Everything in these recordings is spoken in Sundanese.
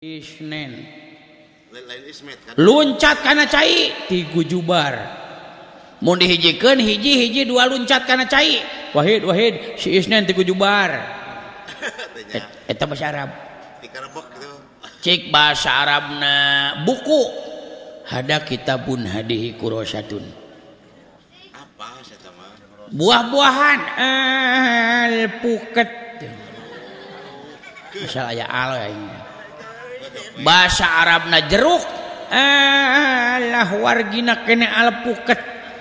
Isnen luncat kana cai tigu jubar mun dihijikeun hiji dua luncat kana cai wahid si Isnen tigu jubar eta bahasa Arab cik bahasa Arabna buku hada kitabun hadihi kurosatun apa buah-buahan alpuket misal aya al bahasa Arabna jeruk alah wargina kene alpuket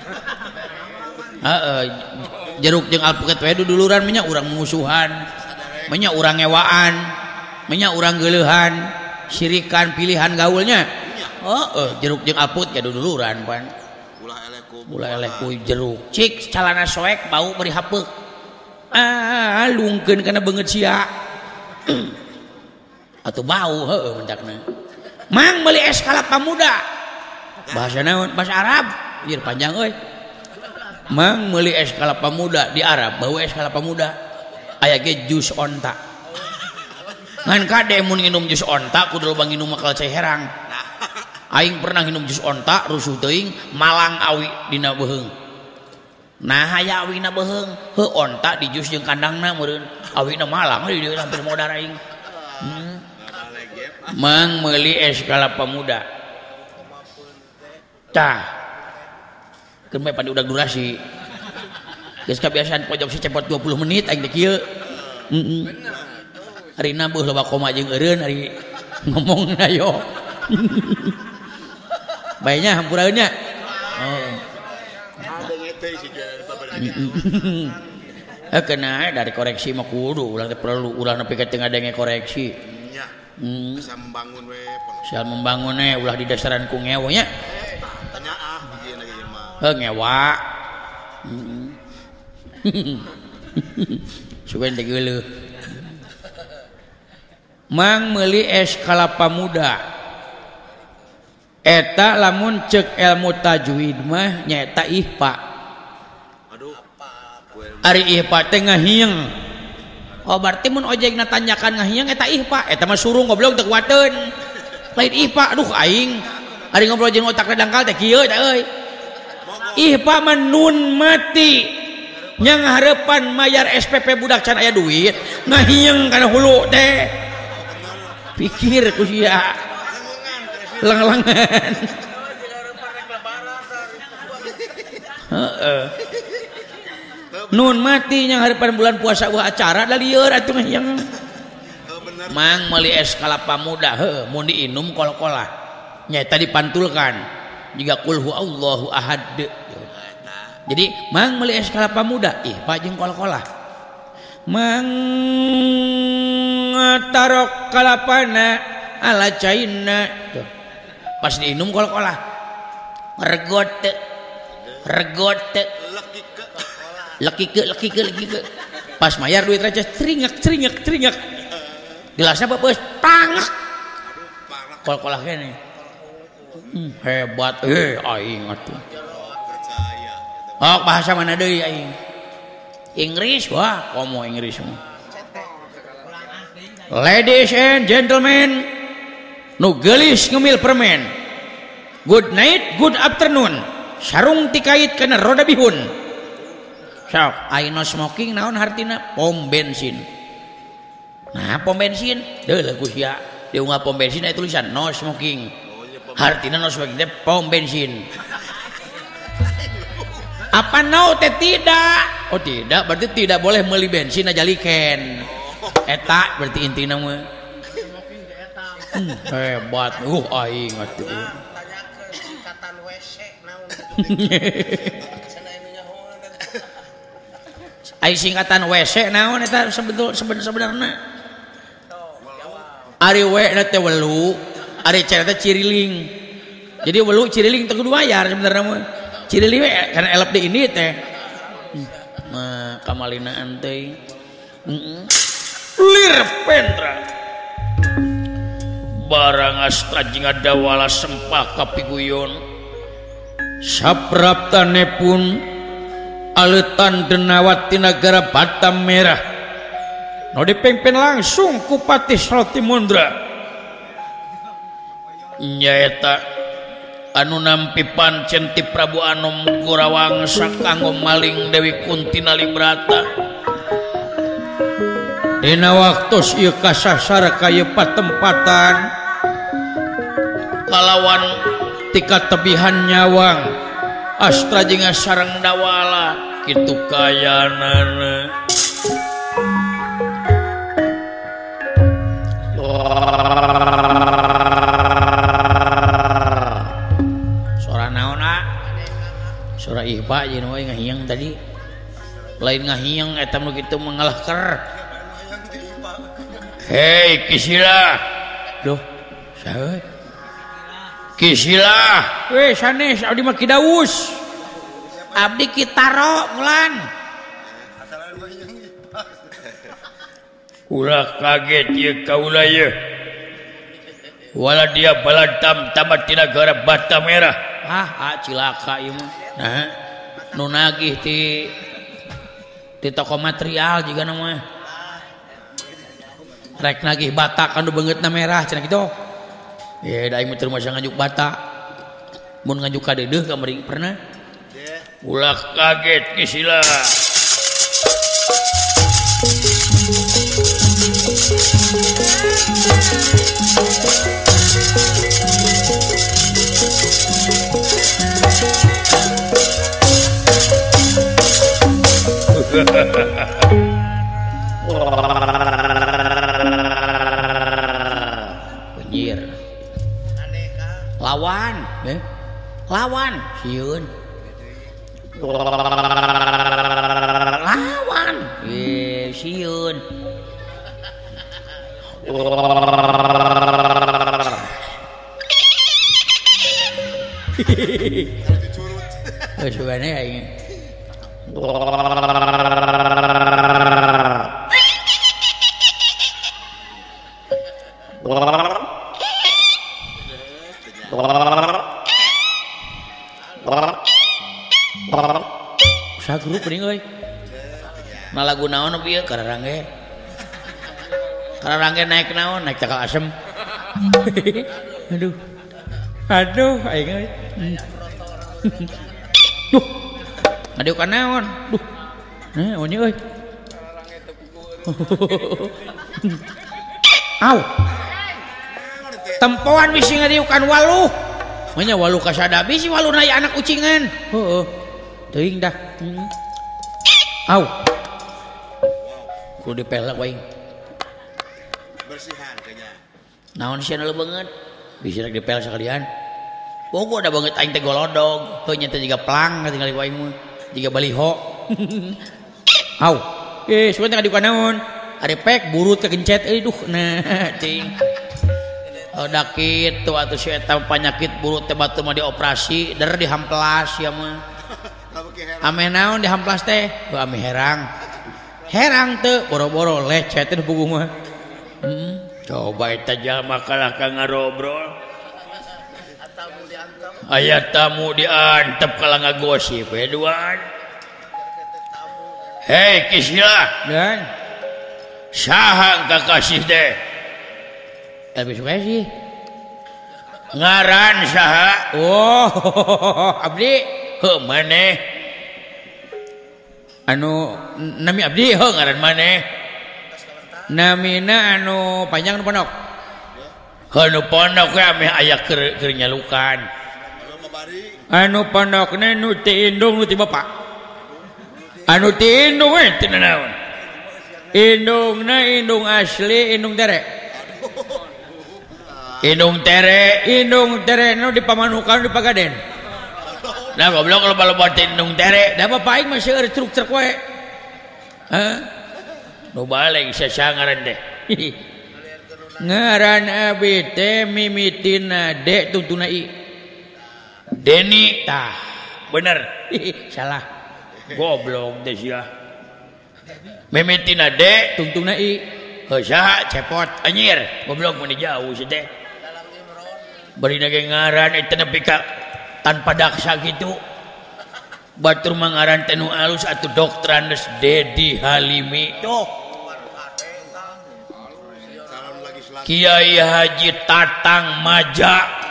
jeruk jeung alpuket we duduluran nya urang musuhan nya urang ngewaan nya urang geuleuhan sirikan pilihan gaulnya jeruk jeung alpuket ya duduluran pan ulah eleh ku jeruk cik calana soek bau beri hapeuk lungkeun kana beungeut sia atau bau mentakna mang meuli es kalapa muda bahasa naon bahasa Arab ieu panjang euy mang meuli es kalapa muda di Arab bau es kalapa muda aya ge jus onta ngan kade mun nginum jus onta kudu loba nginum makal cai herang aing pernah nginum jus onta rusuh teuing malang awi dina beheung nah aya awina beheung heuh onta di jus jeung kandangna meureun awina malang di dieu hampir modar aing mang meuli es kalapa muda tah keun bae pandi udag durasi geus kabiasaan pojok secepot 20 menit aing teh kieu harina beuh loba koma jeung eureun ari ngomong ayo baenya hampuraeun nya kena dari koreksi mah kudu ulang teh perlu ulah nepi ka teu ngadenge koreksi bisa membangun we sial membangun ulah di dasaran ku ngewo nya tanya hiji lagi mah ngewa sugan teh geuleuh mang meuli es kalapa muda eta lamun ceuk ilmu tajwid mah nyaeta ihfa aduh ari ihfa teh ngahieung oh berarti mun ojegna tanjakan ngahiang eta ihfa eta mah suruh goblok teu kuateun lain ihfa aduh aing ari ngobrol jeung otak dangkal teh kieu teh euy ihfa mah nun mati nya ngahareupan mayar SPP budak can aya duit ngahiang kana hulu teh pikir ku sia lang-langan heeh nun mati yang harapan bulan puasa buah acara da lieur atuh yang mang meuli es kalapa muda mun diinum kol-kolah nyaeta dipantulkan jiga qul huwallahu ahad jadi mang meuli es kalapa muda ihfa jeung kol-kolah mang tarok kalapana ala caina pas diinum kol-kolah regot leki ke pas mayar duit raja cringak gelasnya bagus pangak kol-kolah kene hebat aing atuh bahasa mana deui aing Inggris wah komo Inggris ladies and gentlemen nu geulis ngemil permen good night good afternoon sarung tikait kana roda bihun sok I no smoking naon hartina pom bensin nah pom bensin deuh lagu sia diunggah pom bensin aya tulisan no smoking hartina no smoking teh pom bensin apa no teh tidak oh tidak berarti tidak boleh meuli bensin aja liken eta berarti intina mah hebat aing atuh singkatan WC naon ai singkatan WC naon eta sebenarnya ari we na teh welu ari C teh ciriling jadi welu ciriling teu kudu bayar sebenarnya mah ciriling we kana elep di ini teh mah kamalinaan teh lir pendra barang asta jeung ada wala sempah kapiguyon sapraptanepun Aletan denawat di negara Batam Merah no dipimpin langsung ku Patih Roti Mundra nyaeta anu nampi pancen ti Prabu Anom Gorawangsa kanggo maling Dewi Kunti Nalibrata dina waktos ieu kasasar ka ieu patempatan kalawan tika tebihan nyawang astra jeung sareng dawala kitu kayanana suara naona suara ihba jeung we ngahiyang tadi lain ngahiyang eta nu kitu mengalahker hei Kisila duh sae Kisila weh sanes abdi mah Kidaus abdi Kitaro mulan ulah kaget ieu kaula ieu wala dia baladam tamat di negara Bata Merah cilaka ieu mah nah nu nagih ti toko material juga nama rek nagih bata kan beungeutna merah cenah kitu ya da aing teu masa ngajuk bata mun ngajuk ka deudeuh kamari pernah ulah kaget Kisila Anjir lawan lawan sieun lawan sieun sugane aing usaha grup geuning euy na lagu naon pieu kararangge naik naon naik cakal asem aduh aing euy duh ngadieu ka naon duh nah onye euy aw tempoan bisi ngadiukan waluh nya waluh kasada bisi waluh naya anak ucingan heueuh teuing dah aw kudu dipelek wae bersihan kayaknya naon sieun leubeungeut bisi rek dipelek sakalian bogo ada banget aing teh golodog teu nya teh jiga plang tinggal wae mah jiga baliho aw sugan teh ngadiukan naon ari pek burut kegencet duh nah cing da kitu atuh si eta panyakit burut teh batu mah dioperasi der dihamplas ya mah ame naon dihamplas teh ame herang teu boro-boro lecet teh puguh mah coba eta jalma kalah ka ngarobrol aya tamu diantep kalah ngagosip duaan hei Kisila dan saha kakasih teh tapi suka sih ngaran saha oh abdi heuh maneh anu nami abdi heuh ngaran maneh namina anu panjang nu pondok anu pondok we ame aya keur nyalukan anu pondokna nu ti indung nu ti bapak anu ti indung we teu naon indungna indung asli indung tere indung tere nu di Pamanukan di Pagaden nah goblok kalau balobot indung tere da bapak aing mah seueur truk we nu balik saha ngaran teh ngaran abi teh mimitina de tuntuna i Deni tah bener salah goblok teh sia mimitina de tuntuna i heuh saha cepot anyir goblok mun jauh si teh bari nage ngaran eta nepi ka tanpa daksa gitu batur mangaran teh nu alus atuh Doktrandes Dedi Halimi tuh Kiai Haji Tatang Maja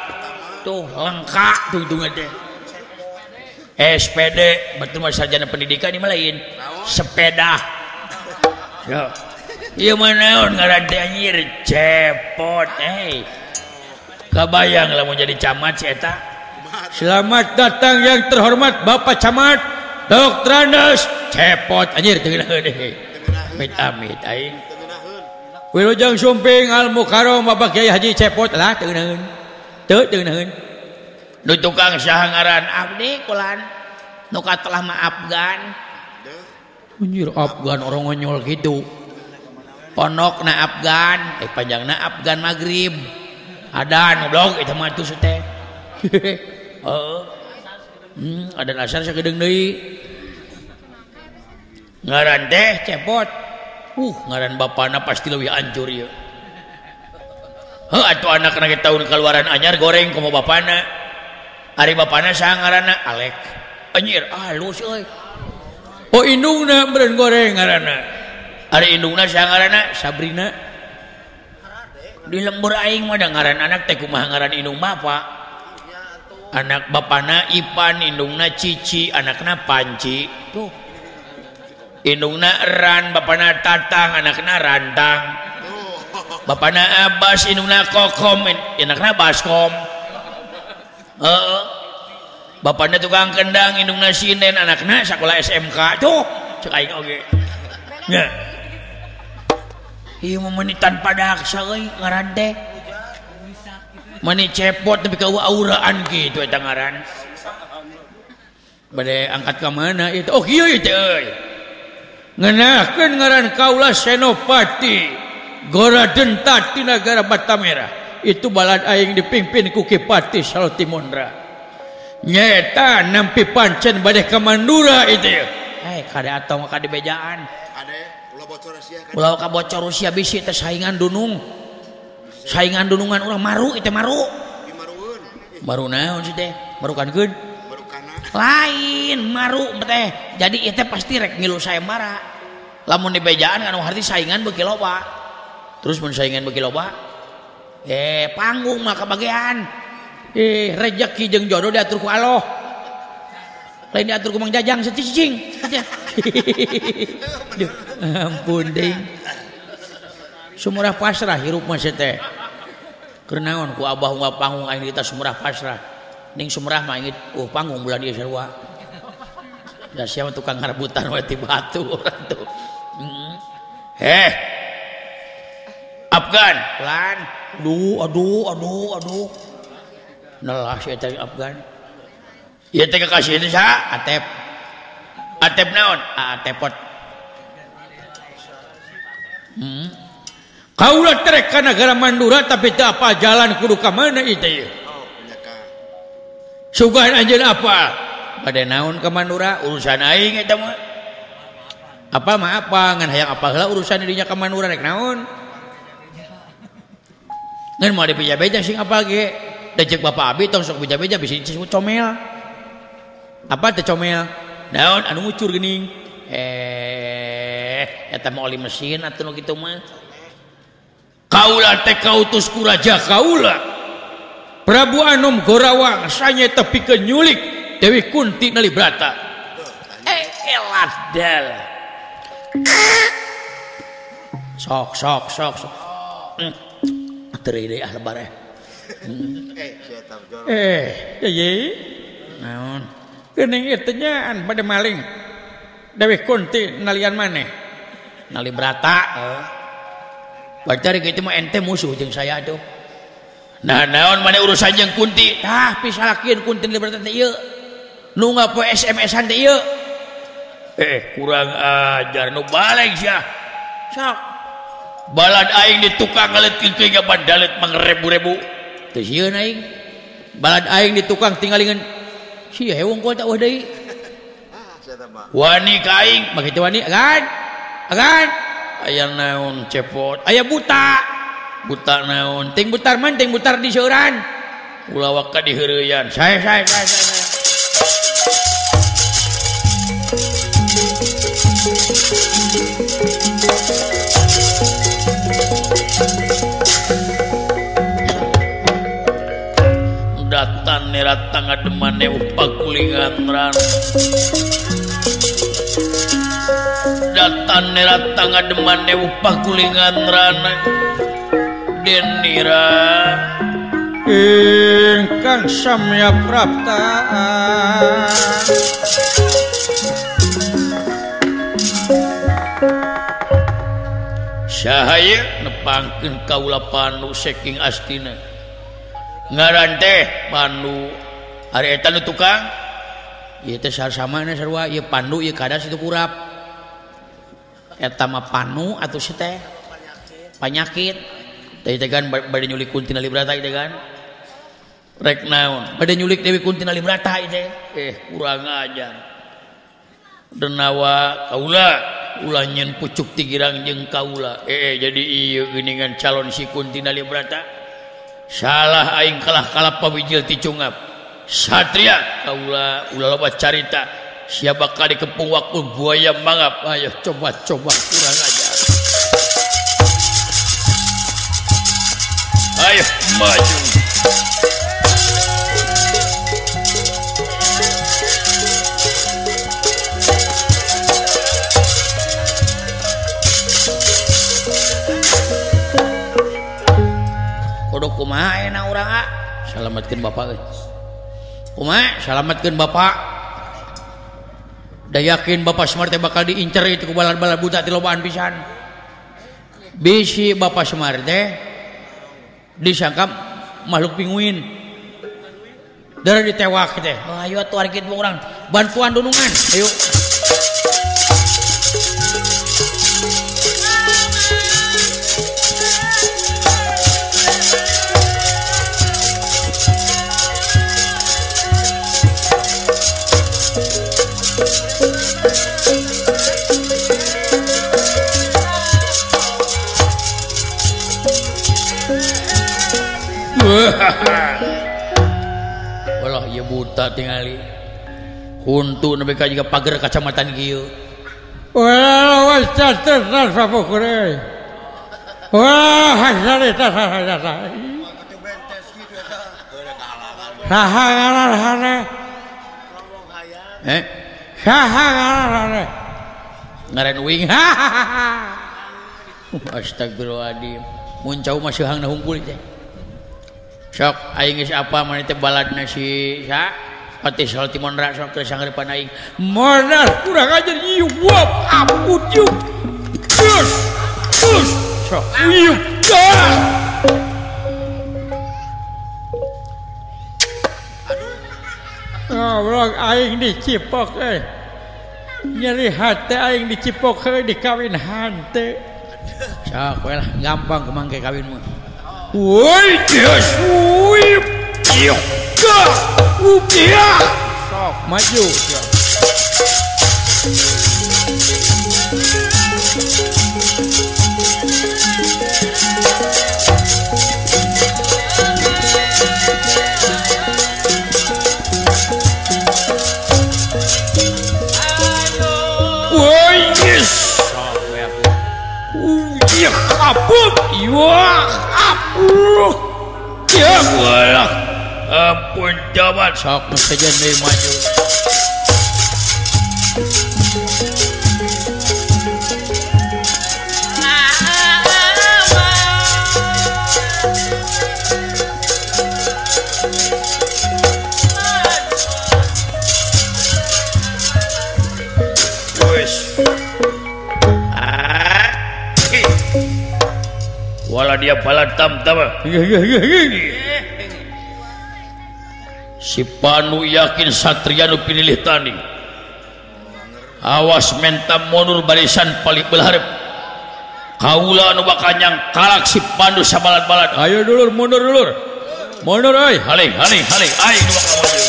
tuh lengkap tuh teh SPD betul mah sarjana pendidikan ini lain sepeda yo ieu mah naon ngaran teh anjir cepot kabayang lamun jadi camat si eta. Selamat datang yang terhormat Bapak Camat Dr. Andes cepot anjir teu ngeunaheun deui amit aing Wilujeng Sumping Al Mukarram Bapak Kiai Haji cepot lah teu ngeunaheun nu tukang saha ngaran abdi kulan nu katelah mah Afgan anjir Afgan orang ngonyol gitu ponokna Afgan panjangna Afgan Maghrib ada nublog itu mah tuh teh ada asar sakedeung deui ngaran teh cepot ngaran bapana pasti leuwih hancur ieu atuh anakna ge tahun keluaran anyar goreng komo bapana ari bapana saha ngaranna Alek anjir halus euy indungna beureun goreng ngaranna ari indungna saha ngaranna Sabrina di lembur aing mah da ngaran anak teh kumaha ngaran indung bapak anak bapana Ipan indungna Cici anakna Panci tuh indungna Ran bapana Tatang anakna Rantang bapana Abbas indungna Kokom anakna Baskom bapana tukang kendang indungna Sinden anakna sakola SMK tuh cek aing oge nya ieu mah meuni tanpa daksa euy ngaran teh mani cepot tapi ka auraan kitu eta ngaran bade angkat ka mana itu kieu teh euy ngeunahkeun ngaran kaula Senopati Goraden Tati Nagara Batamera itu balad aing dipimpin ku Kipati Saltimondra nyata nampi pancen bade ka Mandura itu kada atong kada bejaan ulah ka bocor Rusia bisi teh saingan dunungan urang maru itu maru naon sih teh marukankeun lain maru teh jadi ieu teh pasti rek ngilu sayembara lamun di bejaan kan arti saingan beuki loba terus mun saingan beuki loba panggung mah kabagean rejeki jeung jodoh diatur ku Allah lain diatur ku Mang Jajang cicing ampun ding sumurah pasrah hirup mah teh keur naon ku abah unggal panggung aing kita sumurah pasrah ning sumurah mah ingit panggung bulan ieu sarua da sia tukang ngarebutan we ti batu urang tuh Afgan lan aduh nelah si eta Afgan ieu teh kakasih teh saha Atep naon Atepot kaula trek ka nagara Mandura tapi teu apa jalan kudu ka mana ieu teh sugan anjeun apa bade naon ka Mandura urusan aing eta mah apa mah apa ngan hayang apa heula urusan dinya ka Mandura rek naon ngan moal dibeja-beja sing apa ge da ceuk bapak abi tong sok beja-beja bisa disebut comel apa teh comel naon anu ngucur geuning eta mah oli mesin atuh nu kitu mah kaula teh kautus ku raja kaula Prabu Anom Gorawang sanyata pikeun nyulik Dewi Kunti Nalibrata eladal sok teu deui lebar naon geuning ieu teh nyaan bade maling Dewi Kunti nalian maneh Nalibrata bacari kitu mah ente musuh jeung saya tuh nah naon maneh urusan jeung Kunti pisalakeun Kunti Nalibrata teh ieu nu ngapoe SMS-an teh ieu kurang ajar nu balik sia sok balad aing di tukang ngaleutkeun ke bandalet mangrebu-rebu teu sieun aing balad aing di tukang tinggalingan sia hewong kota wah deui wani ka aing mah kitu wani agan aya naon cepot aya buta naon ting butar man ting butar di seuran ulah waka di heureuyan sae datan nerat tangga demane upakulingan ran datan nerat tangga demane upakulingan ran denira ingkang samya prapta sahaya nepangkeun kaula Panu saking Astina ngaran teh Panu ari eta nu tukang ieu teh sarsamana sarua ieu Pandu ieu kadas itu kurap eta mah Panu atuh si teh panyakit teh kan bade nyulik Kuntina Librata teh kan rek naon bade nyulik Dewi Kuntina Librata teh kurang ajar denawa kaula ulah nyen pucuk tigirang jeung kaula jadi ieu geuningan calon si Kuntina Librata salah aing kalah pawijil ti cungap satria kaula ulah loba carita sia bakal dikepung waktu buaya mangap ayo coba kurang ajar ayo maju kodok kumaha enak urang salametkeun bapak kumaha salametkeun bapak da yakin bapak Semar teh bakal diincer itu ku balad-balad buta ti lobaan pisan bisi bapak Semar teh disangka makhluk pinguin darah ditewak teh ayo atuh ari kitu urang bantuan dunungan ayo walah ieu buta tingali huntu nepi ka jiga pager kacamatan kieu walah wes catetan sapukure wah hasare tasah saha ngaranna saha ngaranna ngaran wing astagfirullahaladzim mun cau mah seuhang hungkul teh sok aing geus apa maneh teh baladna si sa Pati Salti Monra sok teu sangeurepan aing monas kurang ajar ieu wap ampun ieu terus sok ieu blok aing dicipok nyeri hate aing dicipok dikawin hante sok we lah gampang kumangke kawin mah woi yes wip yo ka upia sok maju ya woi yes sok we aku iya kaput iya ya walah ampun jabat sok mesti deui maju wala dia balad tam-tam si Panu yakin satria nu pinilih tani awas mentam mundur barisan paling belharep kaula anu bakal nyangkalak si Pandu sabalad-balad ayo dulur mundur euy haling aing nu bakal maju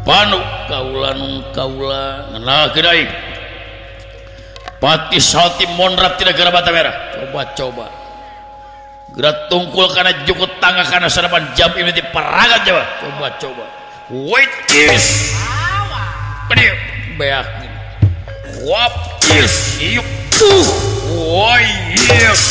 Panu kaula nun kaula ngenalkeun aing Pati Salti Monrat ti negara Bata Merah. Coba gerak tungkul kana jukut tangga kana sarapan jam ini di paragat Jawa. Coba wait is pediu beak wap is yuk woi yes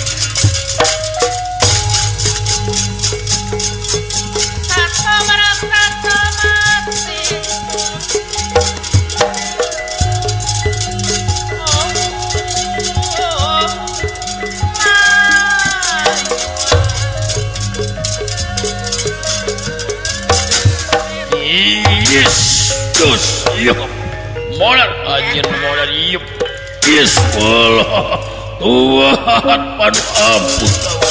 Yes, yuk, modal, anjir modal, yuk, yes, Allah, Tuhan, panu ampun,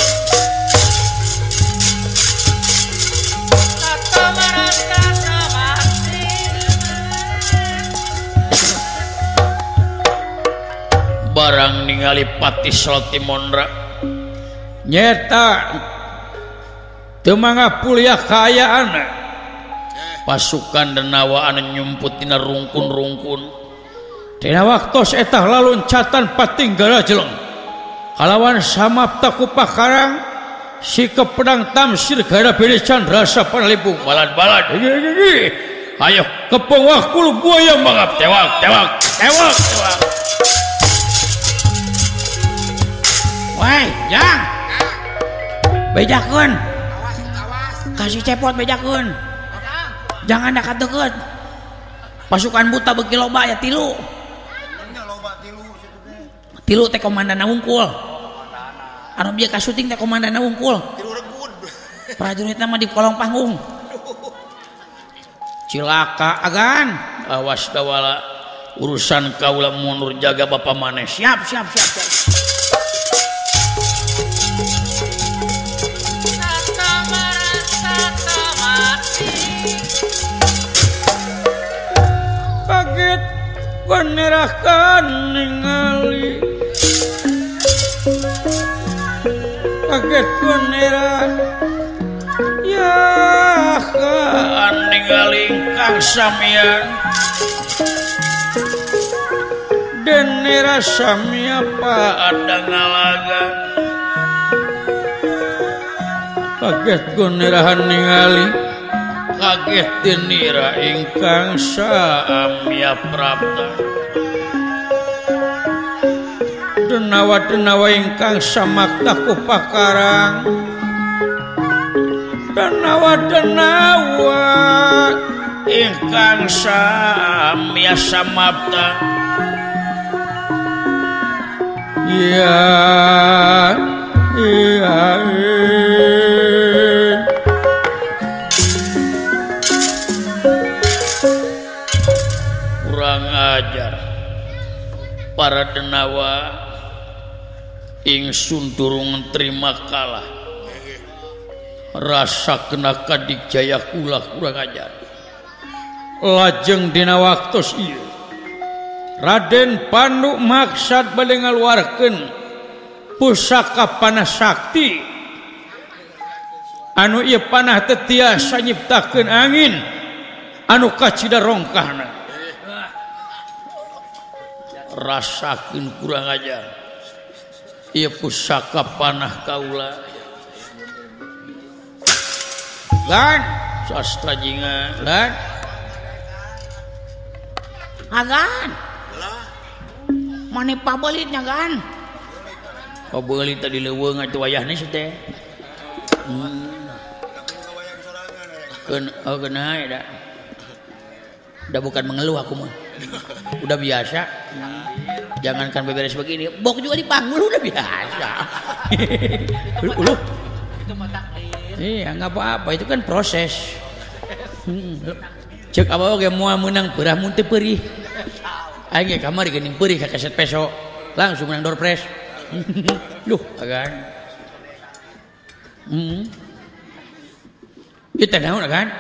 barang ningali Pati Salti Monra, nyeta, temangga puliah kayaan. Pasukan Denawa anu nyumput tina rungkun-rungkun tina waktos eta laluncatan patinggala jeleng kalawan samapta ku pakarang si kepedang tamsir gara bedecan rasa panalipung balad-balad ayo kepeng wah kulu buaya mangap tewak woi jang bejakeun kasih cepot bejakeun jangan dekat deket pasukan buta beki loba ya tilu teh komandanna wungkul anu bieu ka syuting teh komandanna wungkul prajuritna mah di kolong panggung cilaka agan awas dawala urusan kaula mundur jaga bapa maneh siap kaget panerahkan ningali kaget panerah ya kan ningali Kang Samian dan nera Samia pak ada ngalaga kaget gonerahan ningali kaget dinira ingkang Samia Prapta denawa ingkang samakta ku pakarang denawa ingkang Samia Samapta iya kurang ajar para denawa ingsun durung terima kalah rasa kena kadik jaya kula kurang ajar lajeng dina waktos ieu Raden Pandu maksad bade ngaluarkeun pusaka panah sakti anu ieu panah teh tiasa nyiptakeun angin anu kacida rongkahna rasakeun kurang ajar ieu pusaka panah kaula lan sastra jinga lan agan mane pabelit nya gan pabelit tadi leuweung atuh wayahna si teh kena ya udah bukan mengeluh aku mah udah biasa jangankan beberes begini bok juga dipanggul udah biasa uluh itu mah takdir iya nggak apa-apa itu kan proses cek apa oge moal menang perah mun teu perih aing ge kamari geuning perih ka kaset peso langsung menang door press duh agan ieu teh naon agan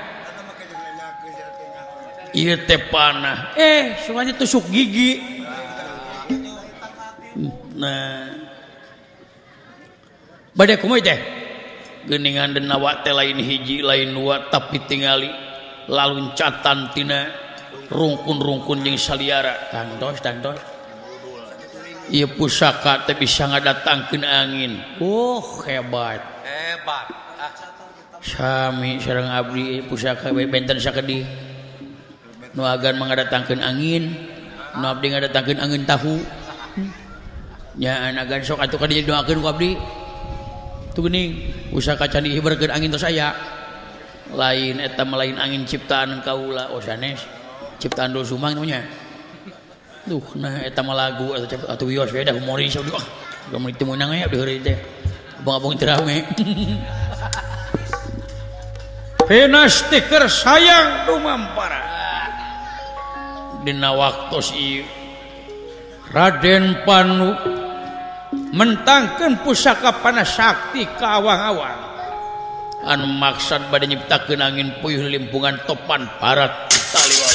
ieu teh panah sunganya tusuk gigi nah bade kumaha teh geuningan denawa teh lain hiji lain dua tapi tingali laluncatan tina rungkun-rungkun jeung saliara tangdos ieu pusaka teh bisa ngadatangkeun angin hebat sami sareng abdi pusaka benten sakedi nu agan mengadatangkeun angin nu abdi ngadatangkeun angin tahu nya agan sok atuh kadieu doakeun ku abdi tu geuning pusaka candi hiberkeun angin tos aya lain eta lain angin ciptaan kaula sanes ciptaan Doel Sumang namanya nah eta mah lagu atuh wios we dah humoris abdi mun teu meunang aya abdi heureuy teh abang-abang teu rame pinastiker sayang dumampara dina waktos ieu Raden Panu mentangkeun pusaka panas sakti ka awang-awang anu maksud bade nyiptakeun angin puyuh limpungan topan barat taliwala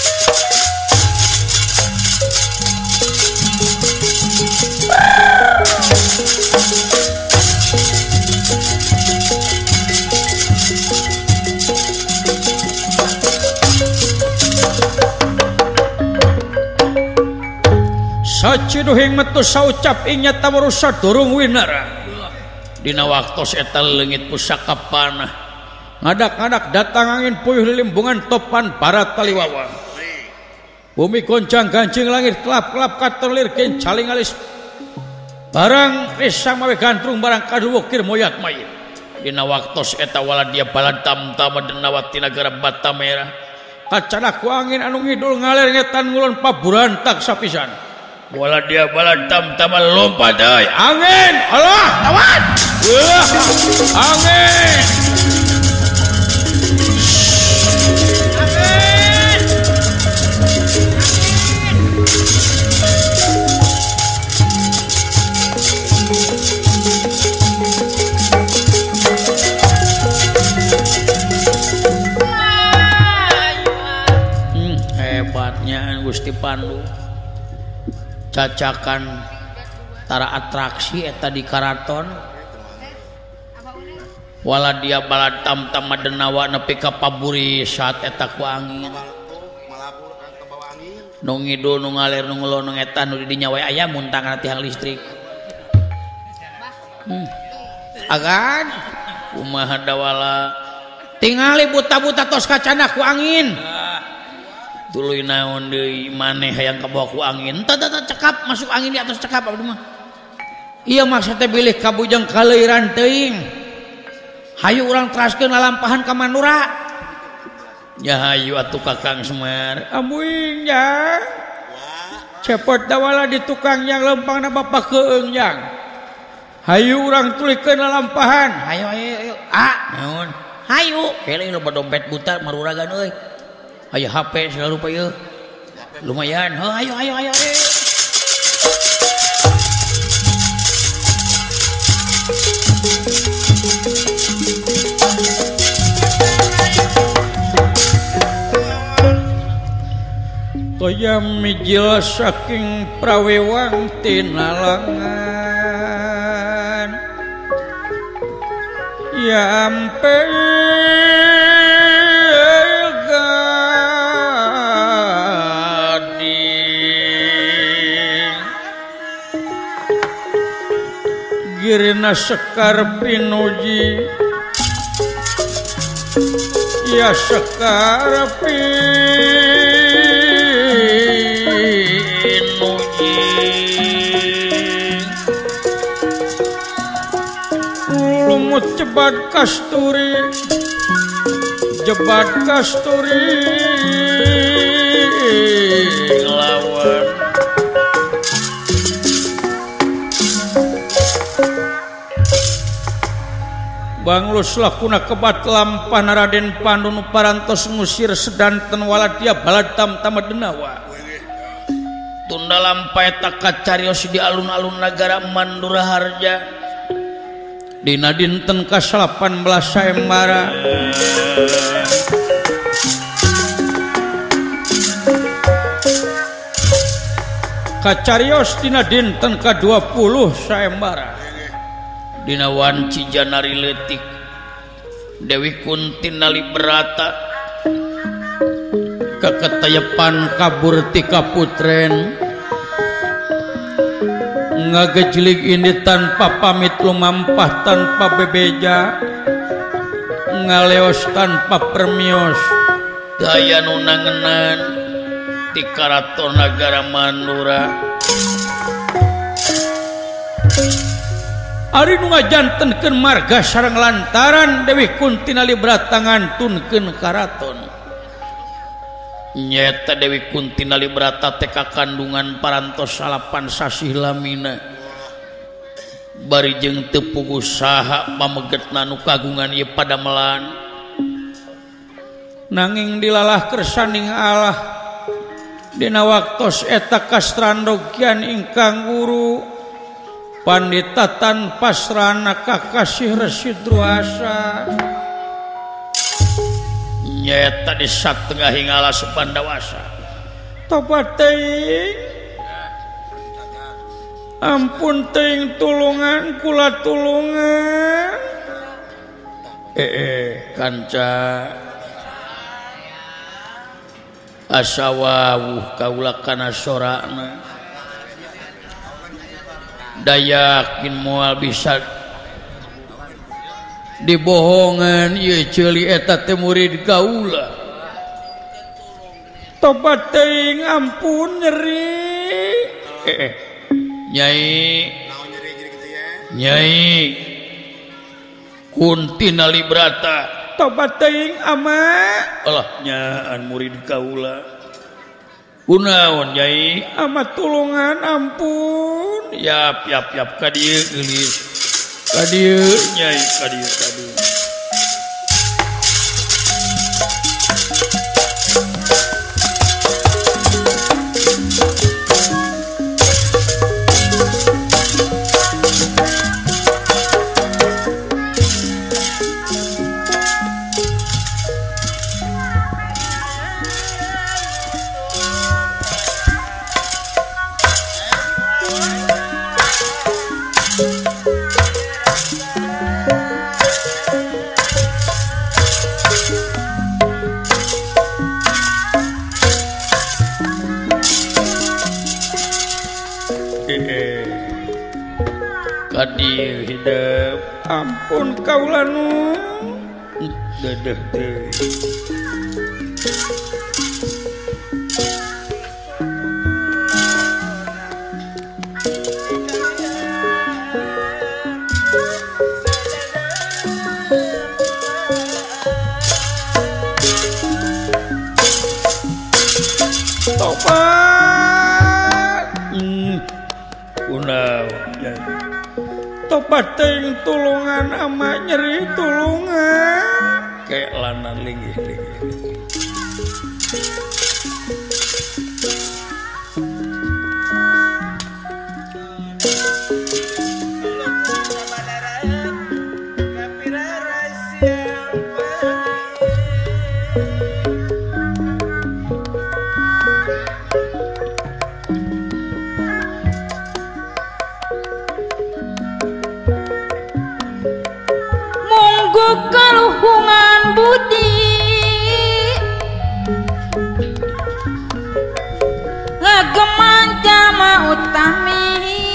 saciduhing metu saucap inya tamarusa durung winara dina waktos eta leungit pusaka panah ngadak-ngadak datang angin puyuh limbungan topan barat taliwawa bumi goncang gancing langit kelap-kelap katerlirkeun caling alis barang risang mawe gantrung barang kaduwukir moyat mayit dina waktos eta waladia baladam tamadenawa ti nagara Batamera kacadak ku angin anu ngidul ngaler ngetan ngulon paburantak sapisan bola dia baladam tamal lompat deui angin Allah tawan angin hebatnya Gusti Pandu cacakan tara atraksi eta di karaton wala dia baladam tamadenawa nepi ka paburi saat eta ku angin nu ngidul nu ngalir nu ngelonong eta nu di dinya we aya muntang tiang listrik agan kumaha dawala tingali buta-buta tos kacana ku angin tuluy naon deui maneh hayang kabawa ku angin tah cekap masuk angin di atas cekap abdi mah ieu maksudna bilih kabujang kaleuiran teuing hayu urang teraskeun lalampahan ka Mandura nya hayu atuh Kakang Semar amuing nya cepot dawala di tukang yang lempangna Bapak Keung yang hayu urang tulikeun lalampahan hayu naon hayu hele loba dompet buta maruragan euy aya HP selalu pa ieu lumayan ayo toya mijil saking prawewang tinalangan yampe girina sekar pinuji ya sekar pinuji lumut jebat kasturi lawan banglus lakuna kebat lampah Raden Pandu nu parantos ngusir sedanten waladia baladam tamadenawa tunda lampah eta kacarios di alun-alun nagara Mandura Harja dina dinten ka-18 Saemara kacarios dina dinten ka-20 Saemara dina wanci janari leutik Dewi Kunti nali berata ketayepan kabur ti kaputren ngagejlik ini tanpa pamit lumampah tanpa bebeja ngaleos tanpa permios daya nunangenan ti karaton nagara Mandura ari nu ngajantenkeun marga sareng lantaran Dewi Kunti Nalibrat ngantunkeun karaton nyata Dewi Kunti Nalibrat teh kakandungan parantos 8 sasih lamina bari jeung teu puguh saha pamegetna nu kagungan ieu padamelan nanging dilalah kersaning Allah dina waktos eta kastrandogian ingkang guru Pandita tanpa serana kakasih Resi Druasa nyata di satengah hingala sepandawasa tobat teuing ampun teuing tulungan kula tulungan kanca asawawuh kaula kana sorana dayakin moal bisa dibohongan ieu ceuli eta teh murid kaula tobat teuing ampun nyeri Nyai Kunti Nalibrata tobat teuing ama alah nyaan murid kaula kunaon Nyai ama tulungan ampun yap ka dieu geulis ka dieu Nyai ka dieu kadieu hidup ampun kaula nu dedeh teuing tobat teuing tulungan ama nyeri tulungan kayak lanang linggih-linggih kaluhungan budi ngageman jalma utami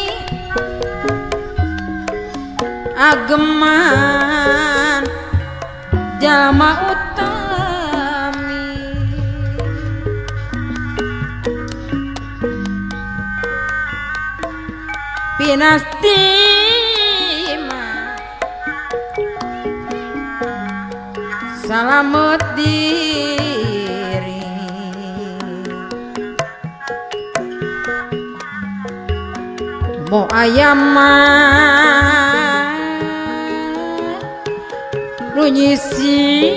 ageman jalma utami pinasti salamet diri mo ayam nu nyisi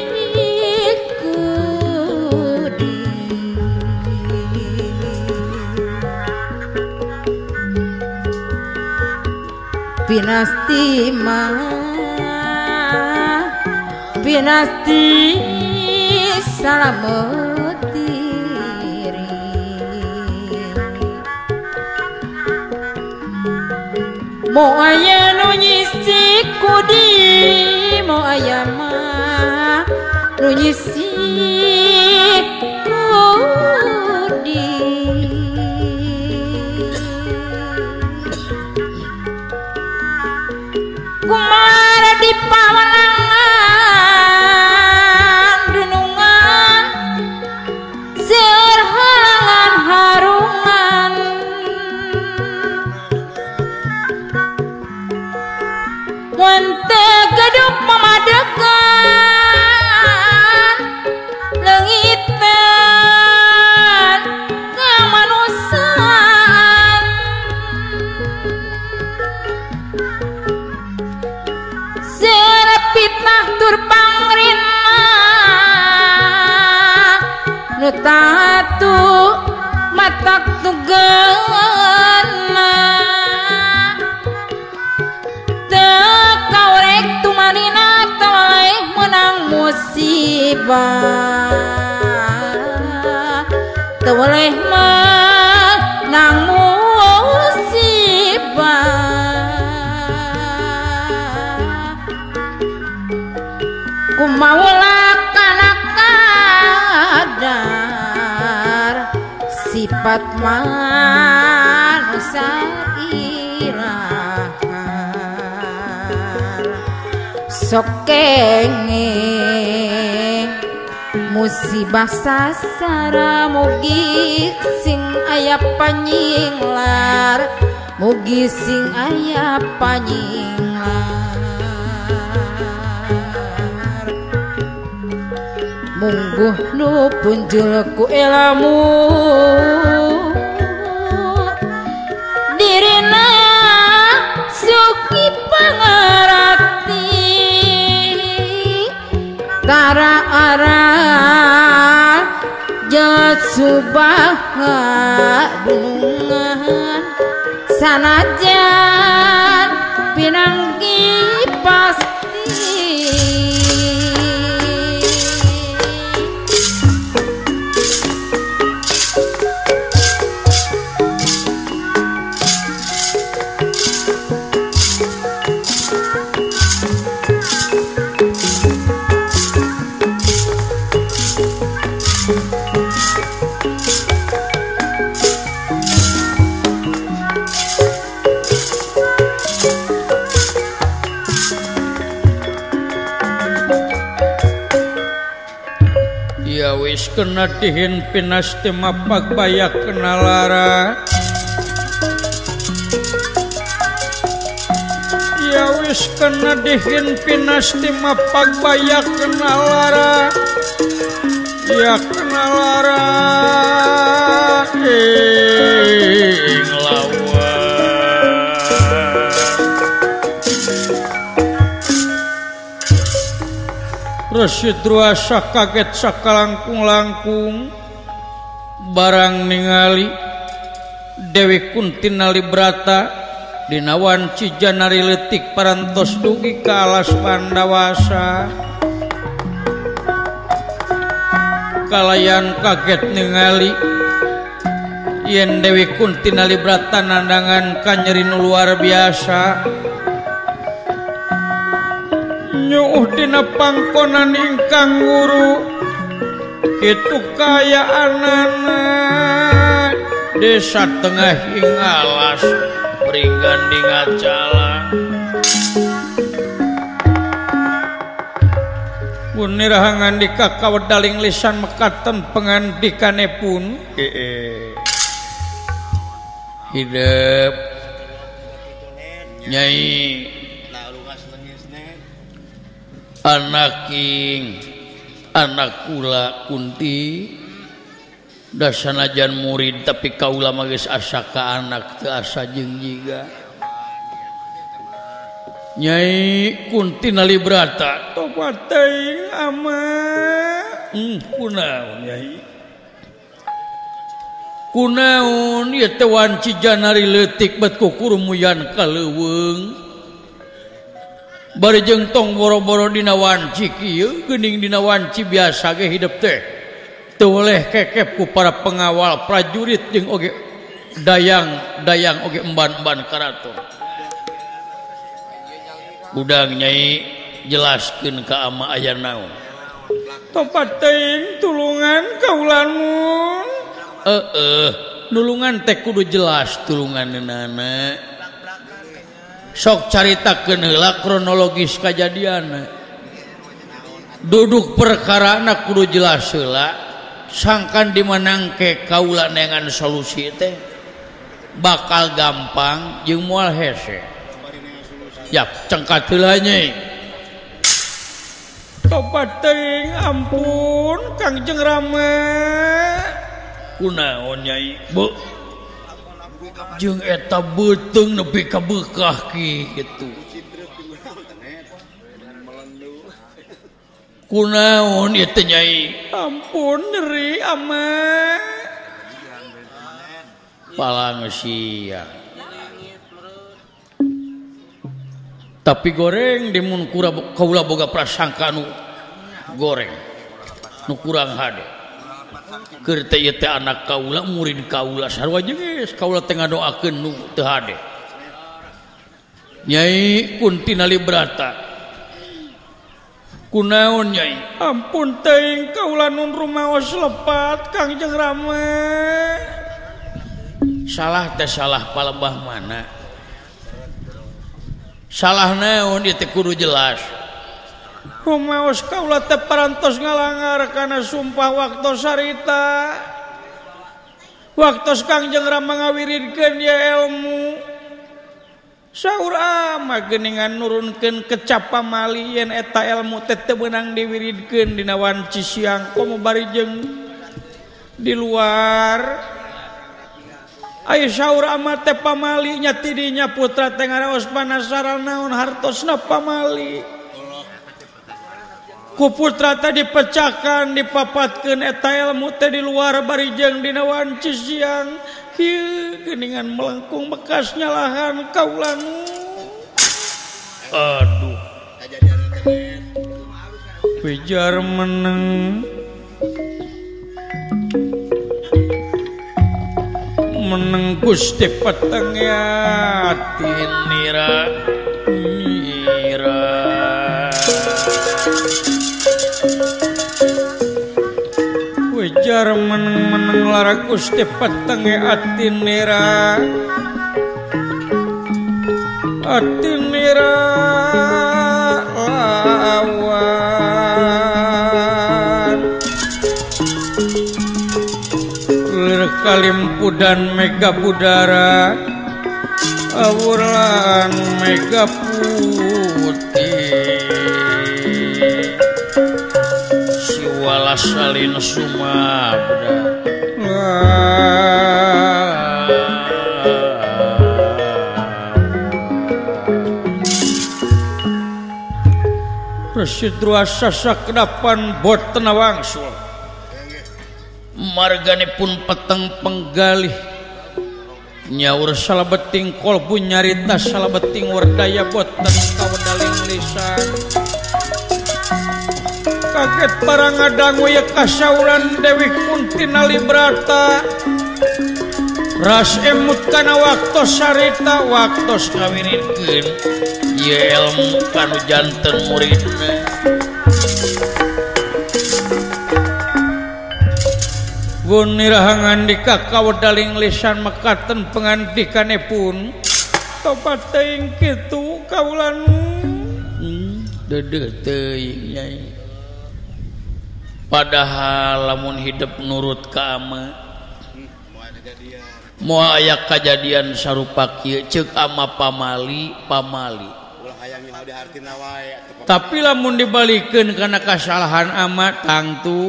kudi pinasti salamet diri mo aya nu nyisi kudi mo aya mah nu nyisi kudi nu tatu matak tugana teu kaurek tumanina toleh menang musibah toleh menang kumaula kana kadar sifat manusia ilahar sok kenging musibah sasara mugi sing aya panyinglar mugi sing aya panyinglar mungguh nu punjul ku ilmu dirina suki pangarati tara arah jat subaha dunungan sanajan pinanggi pasti kena dihin pinasti mapak bayak kena lara ya wis kena dihin pinasti mapak bayak kena lara ya kena lara ing lawan Resi druasa kaget sakalangkung-langkung barang ningali Dewi Kunti Nalibrata dinawan cijanari letik parantos dugi ka alas Pandawasa kalayan kaget ningali yen Dewi Kunti Nalibrata nandangan kanyeri nu luar biasa nyuh dina pangkonan ingkang guru kitu kayaanana desa tengah ing alas beringgandi ngacala punirahangan di kakawedaling lisan mekaten pengandikanepun hidup Nyai anak king anak kula Kunti dasanajan murid tapi kaula mah geus asa ka anak teu asa jeung jiga Nyai Kunti Nalibrata tobat teuing ama kunaon Nyai kunaon ieu teh wanci janari leutik bet kukurumuyan kaleuweung bari jeung tong boro-boro dina wanci kieu geuning dina wanci biasa ge hidup teh teu oleh kekep ku para pengawal prajurit jeung oge dayang oge emban-emban karaton udang Nyai jelaskeun ka ama aya naon topat teuing tulungan kaulamun nulungan teh kudu jelas tulunganeunana sok caritakeun heula kronologis kajadian duduk perkara na kudu jelas heula sangkan dimenangke kaula neangan solusi teh bakal gampang jeung moal hese ya cengkat heula Nyai tobat teuing ampun Kangjeng Rama kunaon Nyai bu jeung eta beuteung nepi ka beukah kitu kunaon ieu teh Nyai? Ampun nyeri ama. Palang siang. Tapi goreng di mun kaula boga prasangka nu goreng. Nu kurang hade. Keur teh ieu teh anak kaula, murid kaula sarua geus kaula teh ngadoakeun nu teu hade. Nyai Kuntina Librata. Kunaon Nyai? Ampun teuing kaula nun rumaos lepat Kangjeng Rama. Salah teh salah palebah mana? Salah naon ieu teh kudu jelas. Rumaos kaula teh parantos ngalangar kana sumpah waktos sarita. Waktos Kangjeng Rama ngawiridkeun ya ilmu. Saur ama geuningan nurunkeun kecap pamali yen eta ilmu teh teu beunang diwiridkeun dina wanci siang komo bari jeung di luar. Aya saur ama teh pamali nya tidinya putra teh ngaraos panasaran naon hartosna pamali. Ku putra teh dipecahkan dipapatkeun eta ilmu teh di luar bari jeung dina wanci siang. Kieu geuningan melengkung bekas nyalahan kaula nu. Aduh. Pijar meneng. Meneng Gusti peteng ya tinira nira. Pijar meneng-meneng lara Gusti peteng ya atinira. Atinira lawan lir kalimpudan mega budara awuran mega putih siwala salin sumabda Residrua sasakdapan boten wangsul marganipun peteng penggalih nyaur salabeting kolbu nyarita salabeting werdaya boten kawedaling lisan kaget para ngadangu ya kasauran Dewi Kuntina Librata ras emut kana waktos sarita waktos kawiridkeun ieu ilmu kanu janten muridna. Gunirahangan dika kawedaling lisan mekaten pangandikanipun tobat teuing kitu kaula nu deudeuh teuing Nyai. Padahal lamun hidup nurut ka ama moal aya kajadian sarupa kieu ceuk ama pamali. Tapi lamun dibalikeun kana kasalahan ama tangtu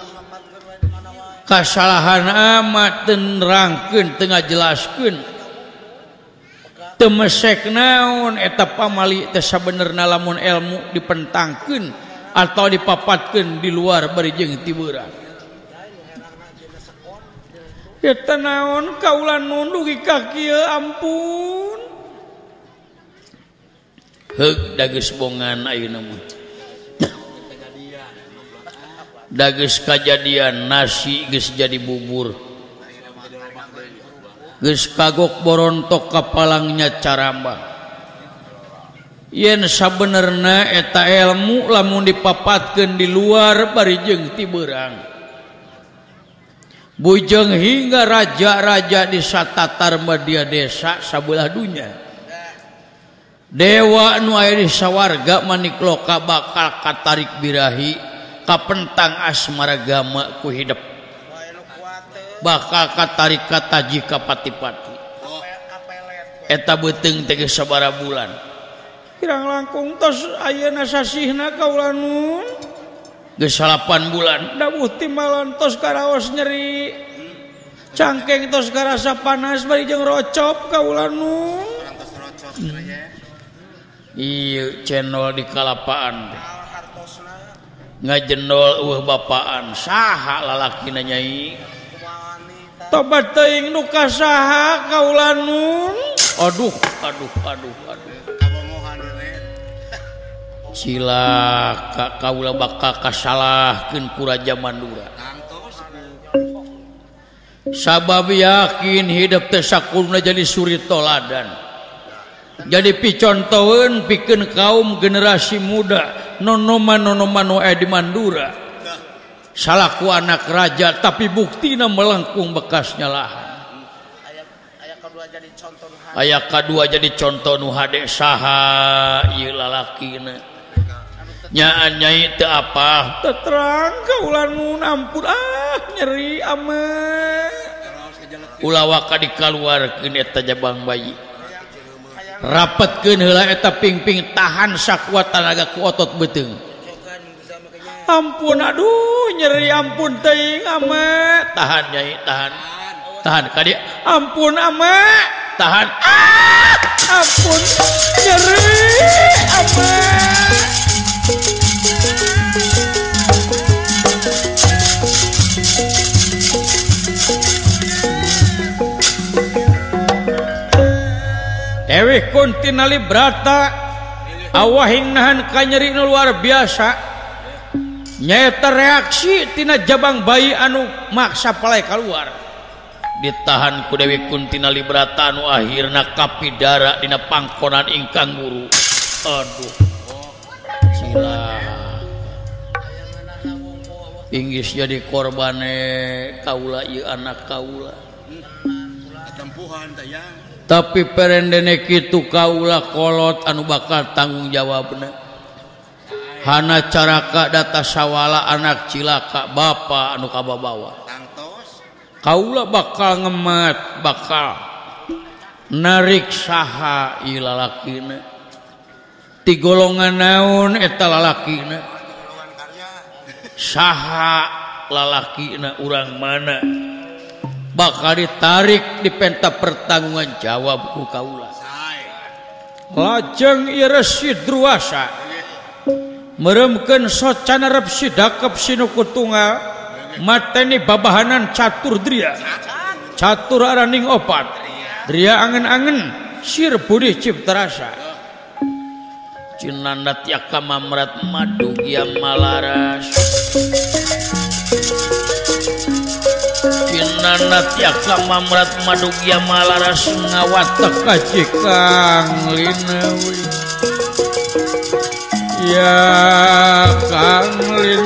kasalahan ama teu nerangkeun teu ngajelaskeun teu mesek naon eta pamali teh sabenerna lamun ilmu dipentangkeun atau dipapatkeun di luar bari jeung ti beurang. Eta naon kaula nundugi ka kieu ampun. Heug dageus bongan ayeuna mah. Dageus kajadian nasi geus jadi bubur. Geus kagok borontok kapalangnya caramba. Yen sabenerna eta ilmu lamun dipapatkeun di luar bari jeung ti beurang. Bujeng hingga raja-raja di satatar media desa sabelah dunya. Dewa nu aya di sawarga manikloka bakal katarik birahi kapentang asmaragama ku hidup. Bakal katarik kataji ka pati-pati. Eta beuteung teh geus sabaraha bulan. Kirang langkung tos ayeuna sasihna kaula nun. Geus 8 bulan. Dawuh timbalan tos karaos nyeri. Cangkeng tos karasa panas bari jeung rocop kaula nun. Iya channel di kalapaan ngajendol bapaan saha lalakina Nyai tobat teuing nu ka saha kaula nun aduh cilaka kaula bakal kasalahkeun ku Raja Mandura sabab yakin hidup teh sakulna jadi suri toladan jadi picontoeun pikeun kaum generasi muda nonoman nu aya di Mandura salaku anak raja tapi buktina melengkung bekasnya lahan aya kadua jadi contoh nu hade saha ieu lalakina nyaan Nyai teu apa terang kaula nun ampun nyeri ameh ulah waka dikaluarkeun eta jabang bayi rapetkeun heula eta pingping tahan sakuat tenaga ku otot beuteung ampun aduh nyeri ampun teuing ameh tahan Nyai tahan ka dieu ampun ameh tahan ampun nyeri ameh Dewi Kuntinali Brata awahing nahan ka nyeri nu luar biasa nyaeta reaksi tina jabang bayi anu maksa palai keluar ditahan ku Dewi Kuntinali Brata anu akhirna kapidara dina pangkonan ingkang guru aduh cila inggis jadi korbane kaula ieu anak kaula tempuhan tayang tapi perendene kitu kaula kolot anu bakal tanggung jawabna hana caraka data sawala anak cilaka bapa anu kababawa kaula bakal ngemat bakal narik saha ieu lalakina ti golongan naon eta lalakina saha lalakina urang mana bakal ditarik di penta pertanggungan jawab ku kaula lajeng ieu Resi Druwasa meremkeun socana rep sidakep sinuku tunggal mateni babahanan catur dria catur araning opat dria angen-angen sir budi ciptarasa cinanda tiaka mamrat madugia malaras cinanda tiaka mamrat madugia malaras ngawatek ka Cikang Linawi ya Kang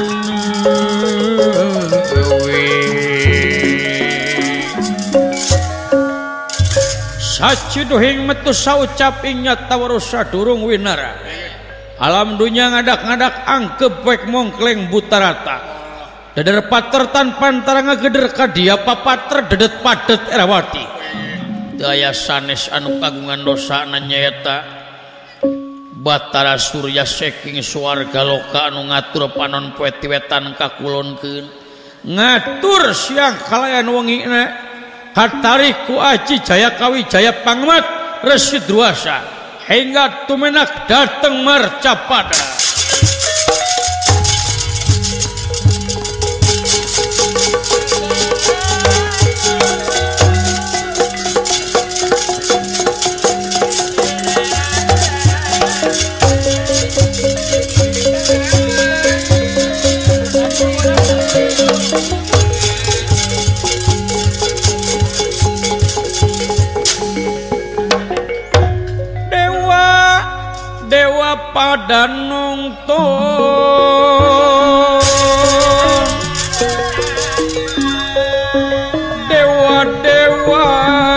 Linawi saciduhing metu saucap ingat tawarus sadurung winara alam dunya ngadak-ngadak angkep wek mongkleng buta rata dadar patertan pantara ngageder ka dia papater dedet padet erawati daya sanes anu kagungan dosa nyaeta Batara Surya saking swarga loka anu ngatur panon poe tiwetan kakulonkeun ngatur siang kalayan wengina katarik ku Aji Jaya Kawijaya Pangmat Resi Druwasa hingga tumenak dateng marcapada pada nongton dewa-dewa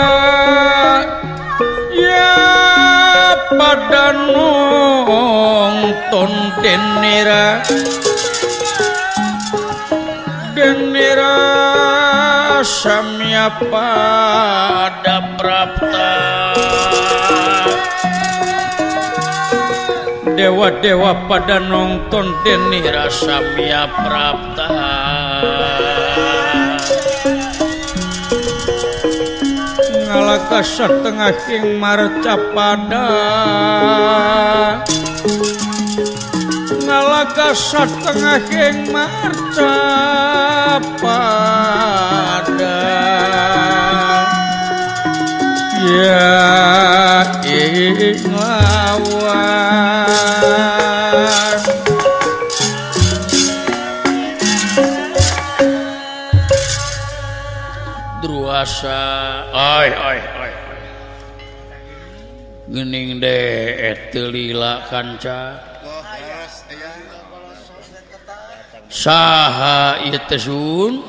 ya pada nongton denira samya pada prapta dewa-dewa pada nongton deni rasamya prapta ngalaka setengah king marcapada ngalaka maka satengah yang marca pada ya inglawan druasa gening deh telila kanca saha ieu teh sun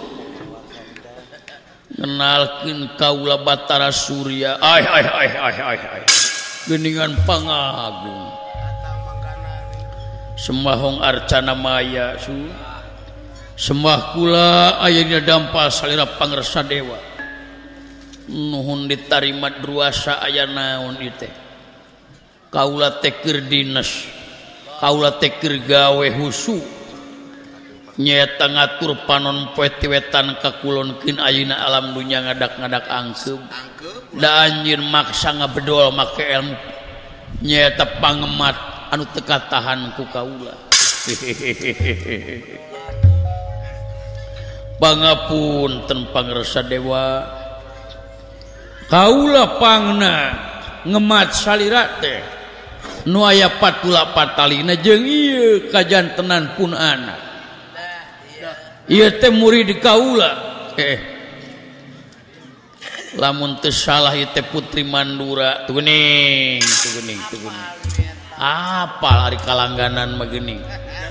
ngenalkeun kaula Batara Surya geningan pangagung sembahong arcana maya sun sembah kula aya dina dampal salira pangresa dewa nuhun ditarima druasa aya naon ieu teh kaula teh keur dinas kaula teh keur gawe husu nyaeta ngatur panon poe ti wetan kakulonkeun ayeuna alam dunya ngadak-ngadak angkeub da anjeun maksa ngabedol make ilmu nyaeta pangemat anu teu katahan ku kaula pangapunten pangresa dewa kaula pangna ngemat salira teh nu aya patula patalina jeung ieu kajantenan pun anak ieu teh murid kaula lamun teu salah ieu teh Putri Mandura tuh geuning apal ari kalangganan mah geuning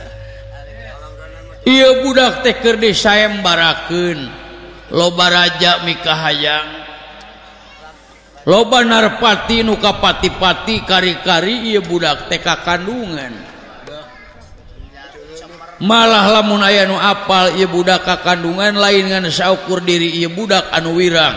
ieu budak teh keur disayembarakeun loba raja mikahayang loba narpati nu kapati-pati kari-kari ieu budak teh kakandungan malah lamun aya nu apal ieu budak kakandungan lain ngan saukur diri ieu budak anu wirang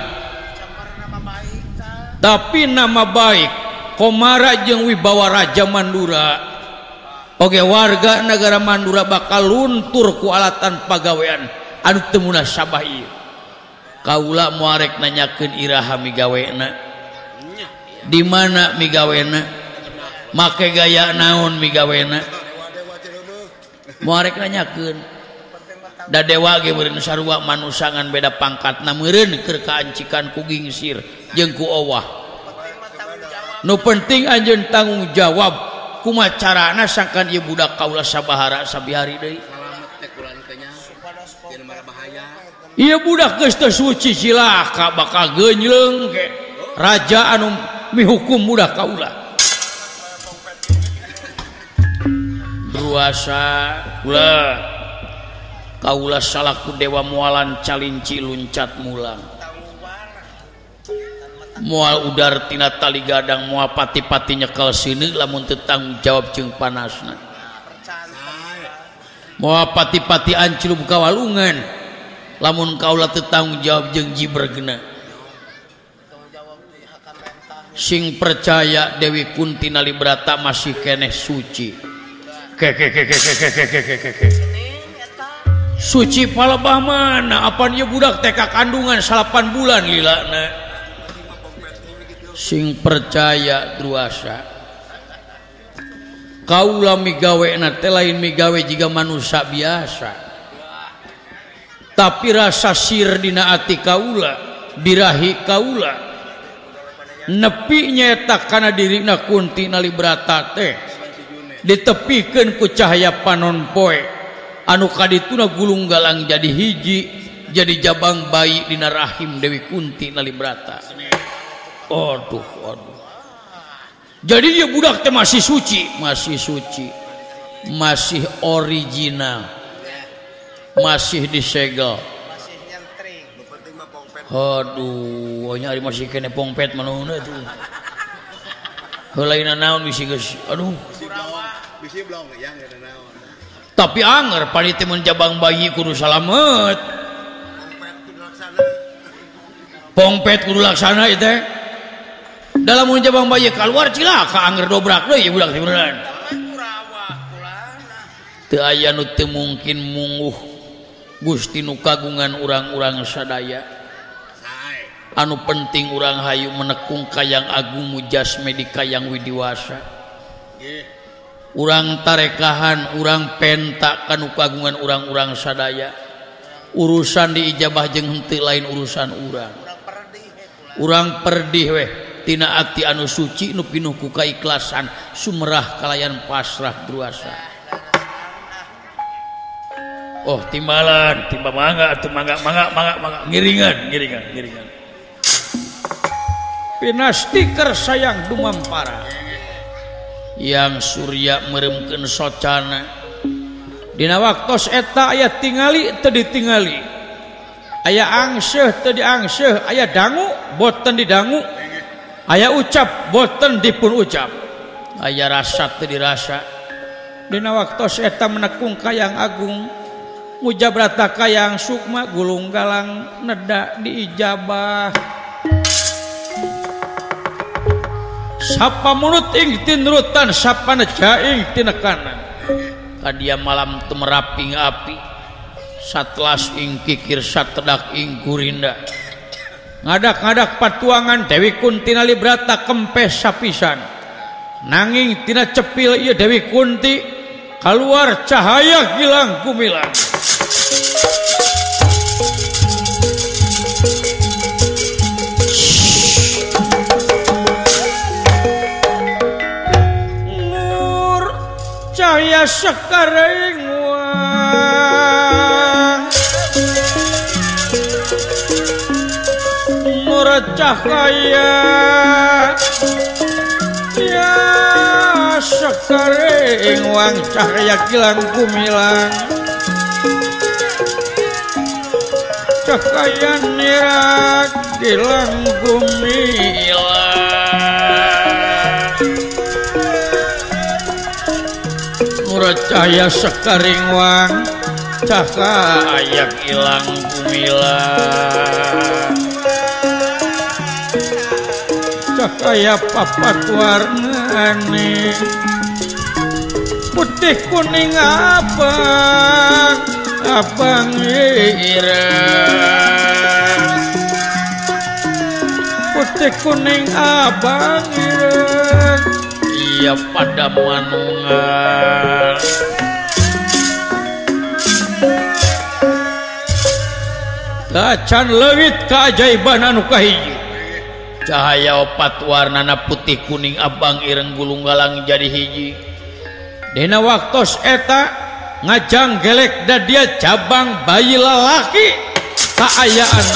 tapi nama baik komara jeung wibawa Raja Mandura oge warga negara Mandura bakal luntur ku alatan pagawean anu teu munasabah ieu kaula moarek nanyakeun iraha migawena di mana migawena make gaya naon migawena moarek nanyakeun da dewa ge meureun sarua manusangan beda pangkatna meureun keur kaancikan ku gingsir jeung ku owah nu penting anjeun tanggung jawab kumaha carana sangkan ieu budak kaula sabahara sabihari deui ieu budak geus teu suci cilaka bakal geunjleung ke raja anu mihukum budak kaula druasa kaula salaku dewa mualan calinci luncat mulang moal udar tina tali gadang moal pati-pati nyekel sini lamun teu tanggung jawab jeung panasna moal pati-pati ancilub kawalungan lamun kaula teu tanggung jawab jeung jibergna sing percaya Dewi Kunti Nalibrata masih keneh suci suci palebah mana apaan ieu budak teh kakandungan 8 bulan lilana sing percaya druasa kaula migawena teh lain migawe jiga manusia biasa tapi rasa sir dina ati kaula birahi kaula nepi nyaeta kana dirina Kunti Nalibrata teh ditepikeun ku cahaya panon poe anu kadituna gulung galang jadi hiji jadi jabang bayi dina rahim Dewi Kunti Nalibrata. Aduh. Jadi dia budak teh masih suci, masih original, masih disegel. Aduh, nyari masih kene pongpet manehna tuh. Heulaina naon bisi geus. Aduh. Bisi blong ya naon. Tapi anger panitia menjabang bayi kudu salamet. Pongpet kudu laksana ieu teh. Dalam menjabang bayi keluar cilaka anger dobrak deui budak teh beneran. Teu aya nu teu mungkin munguh Gusti nu kagungan urang-urang sadaya. Anu penting urang hayu menekung kayang agung mujasme di kayang widiwasa. urang tarekahan urang penta kanu kagungan urang-urang sadaya urusan diijabah jeung henteu lain urusan urang perdih weh tina ati anu suci nu pinuh ku kaikhlasan sumerah kalayan pasrah druasa. Oh timbalan timba mangga atuh mangga ngiringan pina stiker sayang dumampara yang surya meremkeun socana dina waktos eta aya tingali teu ditingali aya angseuh teu diangseuh aya dangu boten didangu aya ucap boten dipun ucap aya rasa teu dirasa dina waktos eta menekung kayang agung mujabrata kayang sukma gulung galang neda diijabah sapa mulut ing tinurutan sapa jaing tinekanan kadia malam temeraping api satlas ing kikir satedak ing gurinda ngadak-ngadak patuangan Dewi Kunti nalibrata kempes sapisan nanging tina cepil ieu Dewi Kunti keluar cahaya gilang gumilang nur cahaya sekaring wang nur cahaya ya sekaring wang cahaya gilang gumilang cahaya nirak gilang gumilang nur cahaya sekaring wang cahaya gilang gumilang cahaya papat warnane putih kuning abang ireng putih kuning abang ireng iya pada manungan kacan leungit keajaiban anu kahiji cahaya opat warnana putih kuning abang ireng gulung galang jadi hiji dina waktos eta ngajang gelek da dia cabang bayi lalaki kaayaan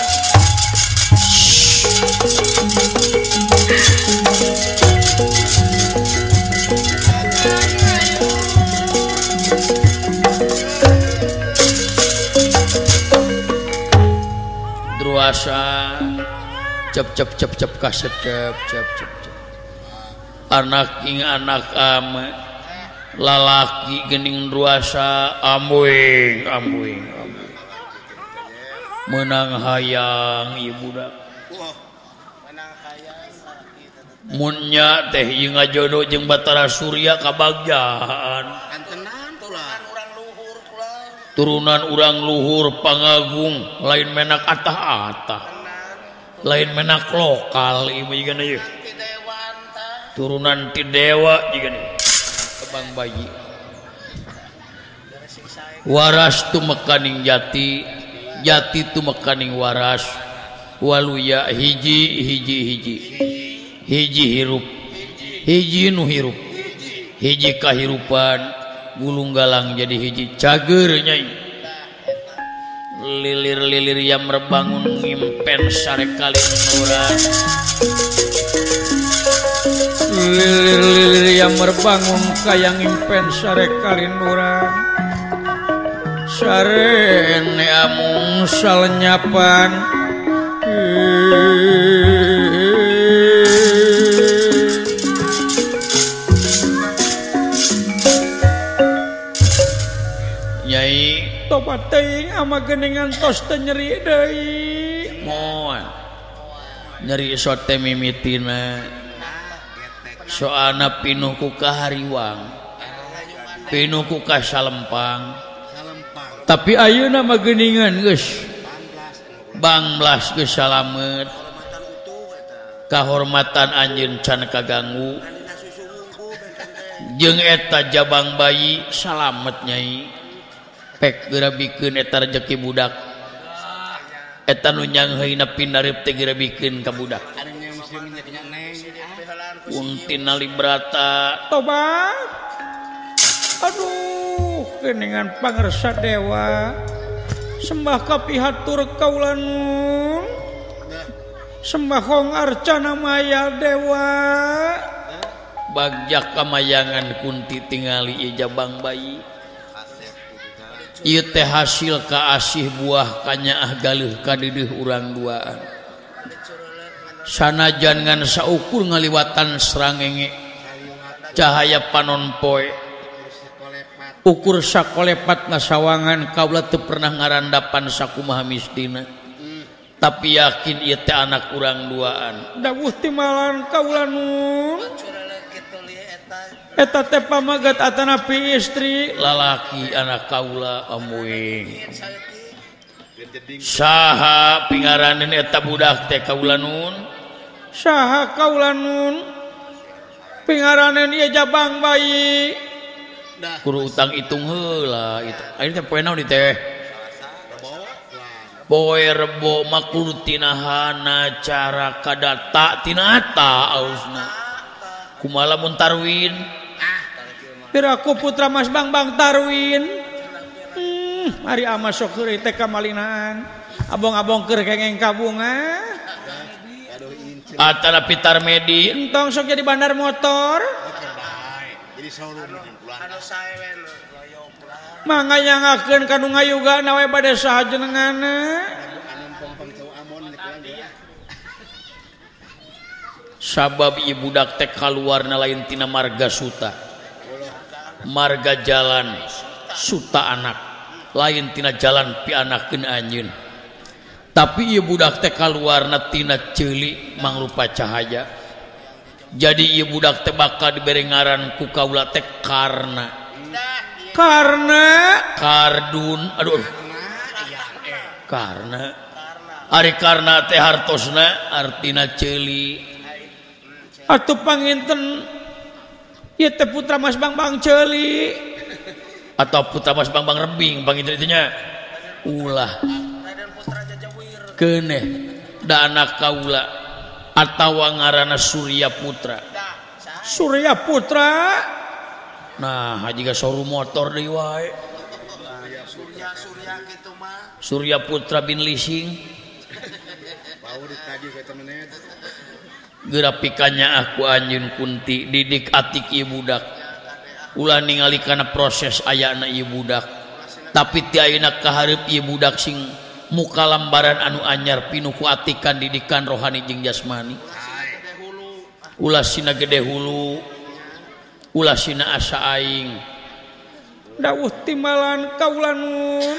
druasa cep kaset cep anak ing anak lalaki gening druasa ambuing menang hayang ieu budak munnya teh ieu ngajodoh jeung Batara Surya kabagjaan turunan urang luhur pangagung lain menak atah-atah lain menak lokal ieu jigan ieu turunan ti dewa jigan ieu kebang bayi waras tu mekaning jati tu mekaning waras waluya hiji hirup hiji nu hirup hiji kahirupan gulung galang jadi hiji cager nyai lilir-lilir yang merbangun ngimpen sare kalin urang lilir-lilir yang merbangun kayang ngimpen sare kalin urang sare ne amung salenyapan nyai tobat teuing ama geuningan tos teu nyeri deui moal nyeri sote mimitina soalna pinuh ku kahariwang pinuh ku kasalempang tapi ayeuna mah geuningan geus banglas geus salamet kahormatan anjeun can kaganggu jeung eta jabang bayi salamet nyai pek geura bikeun eta rezeki budak eta nu nyangheuna pinarip teh geura bikeun ka budak untina librata tobat aduh geningan pangersa dewa sembah kapihatur kaula nun sembah hong arcana maya dewa bagjak kamayangan kunti tingali ieu jabang bayi ieu teh hasil ka asih buah kanyaah galeuh kadeudeung urang duaan sanajan ngan saukur ngaliwatan srangenge cahaya panon poe ukur sakolepat ngasawangan kaula teu pernah ngarandapan sakumaha mistina tapi yakin ieu teh anak urang duaan dawuh timalan kaula nun eta teh pamagat atanapi istri lalaki anak kaula amuing saha pingaraneun eta budak teh kaula nun saha kaula nun pingaraneun ieu jabang bayi kudu utang hitung heula itu ayeuna teh poe naon di teh poe rebo maklud tinahana cara kadata tinata ausna kumaha lamun tarwin piraku putra Mas Bang Tarwin ari ama sok heureuy teh kamalinaan abong-abong keur kengeng kabunga atana pitar medi entong sok jadi bandar motor jadi showroom mangga nyangakeun kanu ngayugana we bade saha jenenganna sabab ieu budak teh kaluarna lain tina marga suta marga jalan suta anak lain tina jalan pianakeun anjeun tapi ieu budak teh kaluarna tina ceuli mangrupa cahaya jadi ieu budak teh bakal dibere ngaran ku kaula teh karna kardun aduh karna ari karna teh hartosna artina ceuli atuh panginten ieu teh putra Mas Bang ceuli atau putra Mas Bang rebing panginten itu nya ulah keneh da anak kaula atawa ngaranna Surya Putra nah hajiga showroom motor deui wae Surya Putra bin Lising geura pikannya aku anjeun kunti didik atik ieu budak ulah ningali kana proses ayana ieu budak tapi ti ayeuna kahareup ieu budak sing muka lambaran anu anyar pinuh ku atikan didikan rohani jeung jasmani ulah sina gede hulu ulah sina asa aing dawuh timalan kaula nun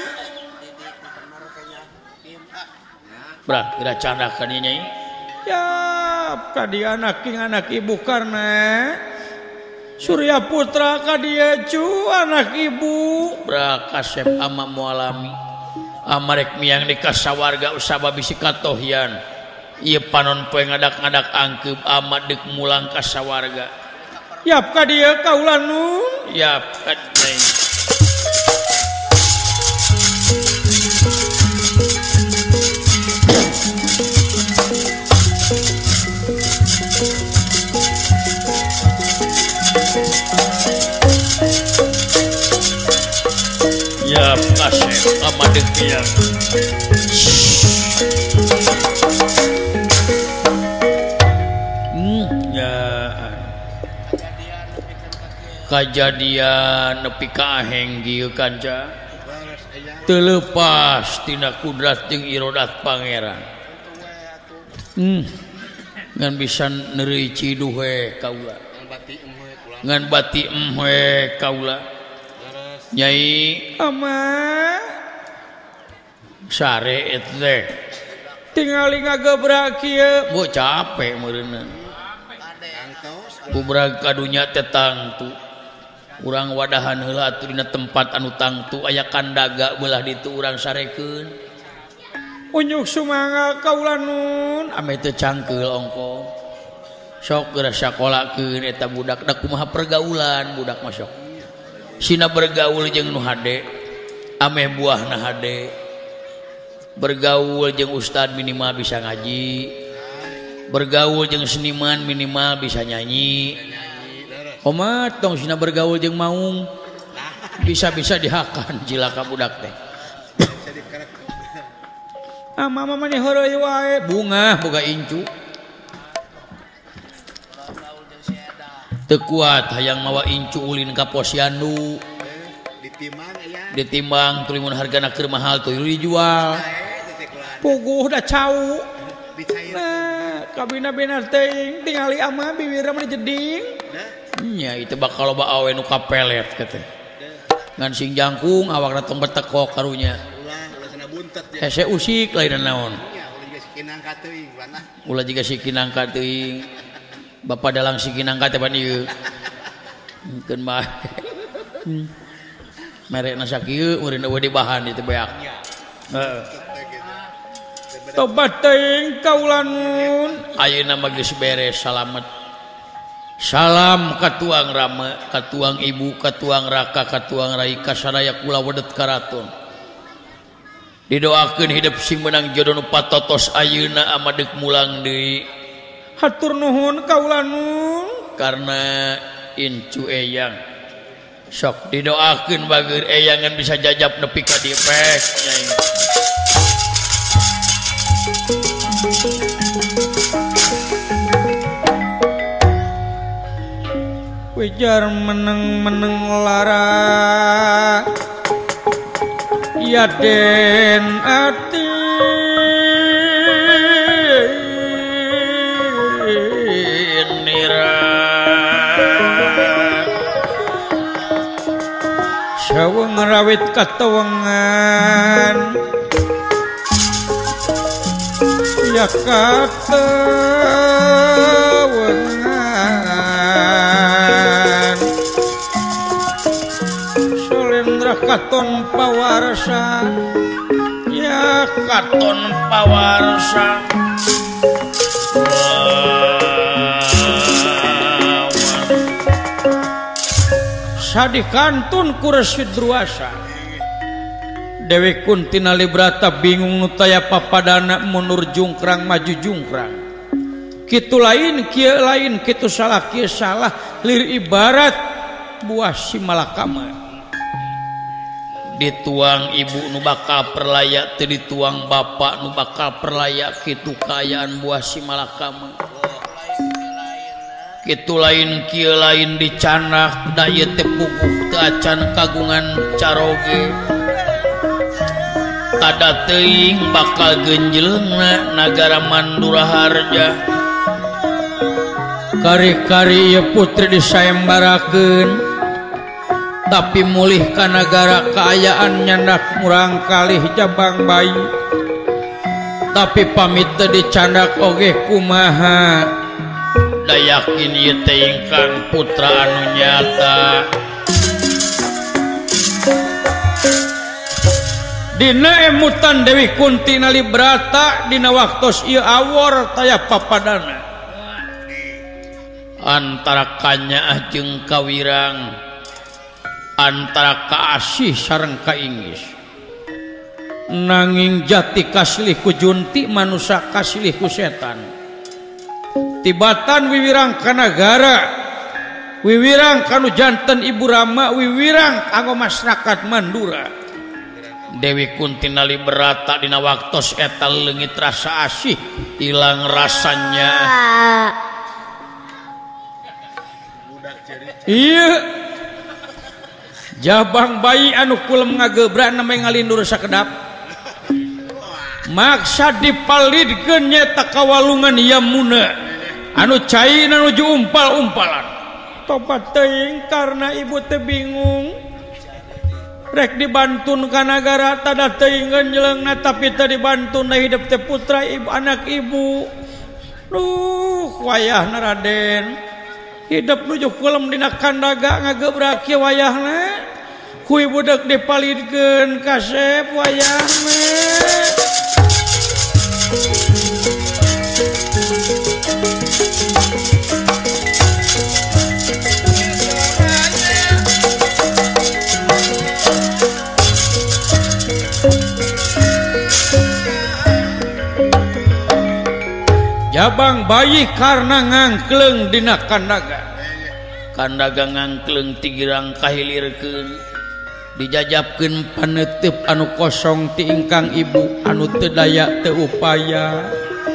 bra kira candakan ieu nyai ya kadi anak ibu karena Surya Putra kadieu cu anak ibu bra kasep ama mualami amarek miang di kasawarga usaba bisi katohian ieu panon poe ngadak-ngadak angkeup ama deuk mulang kasawarga yap kadieu kaula nun yap kadai yap kasep ama deuk miang kajadian nepi ka aheng gieu kanca teu leupas tina kudrat jeung irodat pangeran ngan bisa neureuy ciduh we kaula ngan bati we kaula nyai ama sare eta teh tingali ngagebrak kieu bu capek meureunna kubrag kadunya teh tangtu urang wadahan heula atuh dina tempat anu tangtu aya kandaga belah ditu urang sarekeun unyuk sumangga kaula nun ame teu cangkeul ongko sok geura sakolakeun eta budak da kumaha pergaulan budak mah sok sina bergaul jeung nu hade ameh buahna hade bergaul jeung ustad minimal bisa ngaji bergaul jeung seniman minimal bisa nyanyi omat tong sina bergaul jeung maung bisa-bisa dihakan jilaka budak teh mama maneh heureui wae bunga boga incu teu kuat hayang mawa incu ulin ka posyandu ditimbang tulimun hargana keur mahal tuh dijual puguh da cau nah kabina benar teuing tingali ama bibirna mah jeding nya itu bakal loba awe nu kapelet kateh ngan sing jangkung awakna tong betekok karunya hese usik lain naon ulah jiga sikinang ka teuing Bapak dalang sikinang ka teh pan ieu mungkin mah merekna sakieu urang eueuh di bahan itu beak heeh tobat teuing kaulanun ayeuna mah geus beres salamet salam ka tuang rama ka tuang ibu ka tuang raka ka tuang rai ka sadaya kula wedet karaton didoakeun hidup sing meunang jodoh nu patotos ayeuna amadeg mulang deui hatur nuhun kaulanun karena incu eyang sok didoakeun bageur eyangan bisa jajab nepi ka dieu pes nyai Wijar meneng-meneng lara ya den ati nira saweng rawit katawengan ya katawengan solendra katon pawarsa ya katon pawarsa sadikantun kursi druasa Dewi Kuntina Librata bingung nutaya papadana munur jungkrang maju jungkrang kitu lain kieu lain kitu salah kieu salah lir ibarat buah si malakama dituang ibu nu bakal perlaya teu dituang bapak nu bakal perlaya kitu kaayaan buah si malakama kitu lain kieu lain dicanak da ieu teh puguh teu acan kagungan caroge tada teuing bakal genjleungna nagara Mandura Harja kari-kari ieu putri disayembarakeun tapi mulih ka nagara kaayaan nyandak murang kalih jabang bayi tapi pamit teu dicandak oge kumaha da yakin ieu teh ingkang putra anu nyata dina emutan Dewi Kuntina Librata dina waktos ieu awor taya papadana antara kanyaah jeung kawirang antara kaasih sareng kainggis nanging jati kaslih ku junti manusia kaslih ku setan tibatan wiwirang ka nagara wiwirang kanu janten Ibu Rama wiwirang kanggo masyarakat Mandura Dewi Kuntina Librata dina waktos eta leungit rasa asih hilang rasanya iya jabang bayi anu kulem ngagebrak namanya ngalindur sakedap maksa dipalidkeun nyata kawalungan yamuna anu caina nuju umpal-umpalan tobat teuing karena ibu teh bingung rek dibantun ka nagara tada teuing ngeunjleungna tapi teu dibantun hidup teh putra ibu anak ibu duh wayahna Raden hidup nuju kulem dina kandaga ngagebrak kieu wayahna ku ibu deuk dipalidkeun kasep wayahna Jabang bayi karena ngangkleng dina kandaga. Kandaga ngangkleng tigirang kahilirkeun dijajabkeun paneuteup anu kosong ti ingkang ibu anu teu daya teu upaya.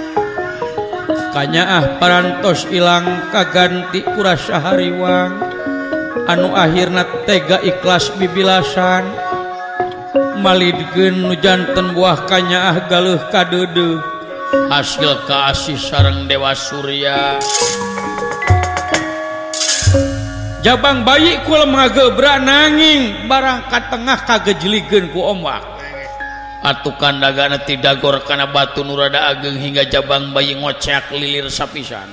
Kanyaah parantos ilang kaganti ku rasa hariwang anu akhirna tega ikhlas bibilasan malidkeun nu janten buah kanyaah galeuh kadeudeuh hasil kaasih sareng Dewa Surya. Jabang bayi kula ngagebra nanging barang katengah kagejlikeun ku ombak. Atuh kandagana ti dagor kana batu nu rada ageng hingga jabang bayi ngoceak lilir sapisan.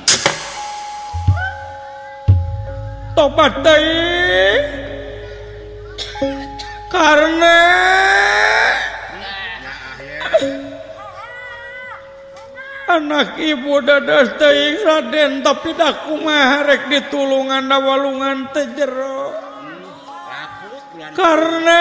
Tobat deui karena anak ibu dadas teuing Raden tapi dah kumaha rek ditulungan da walungan teu jero. Karena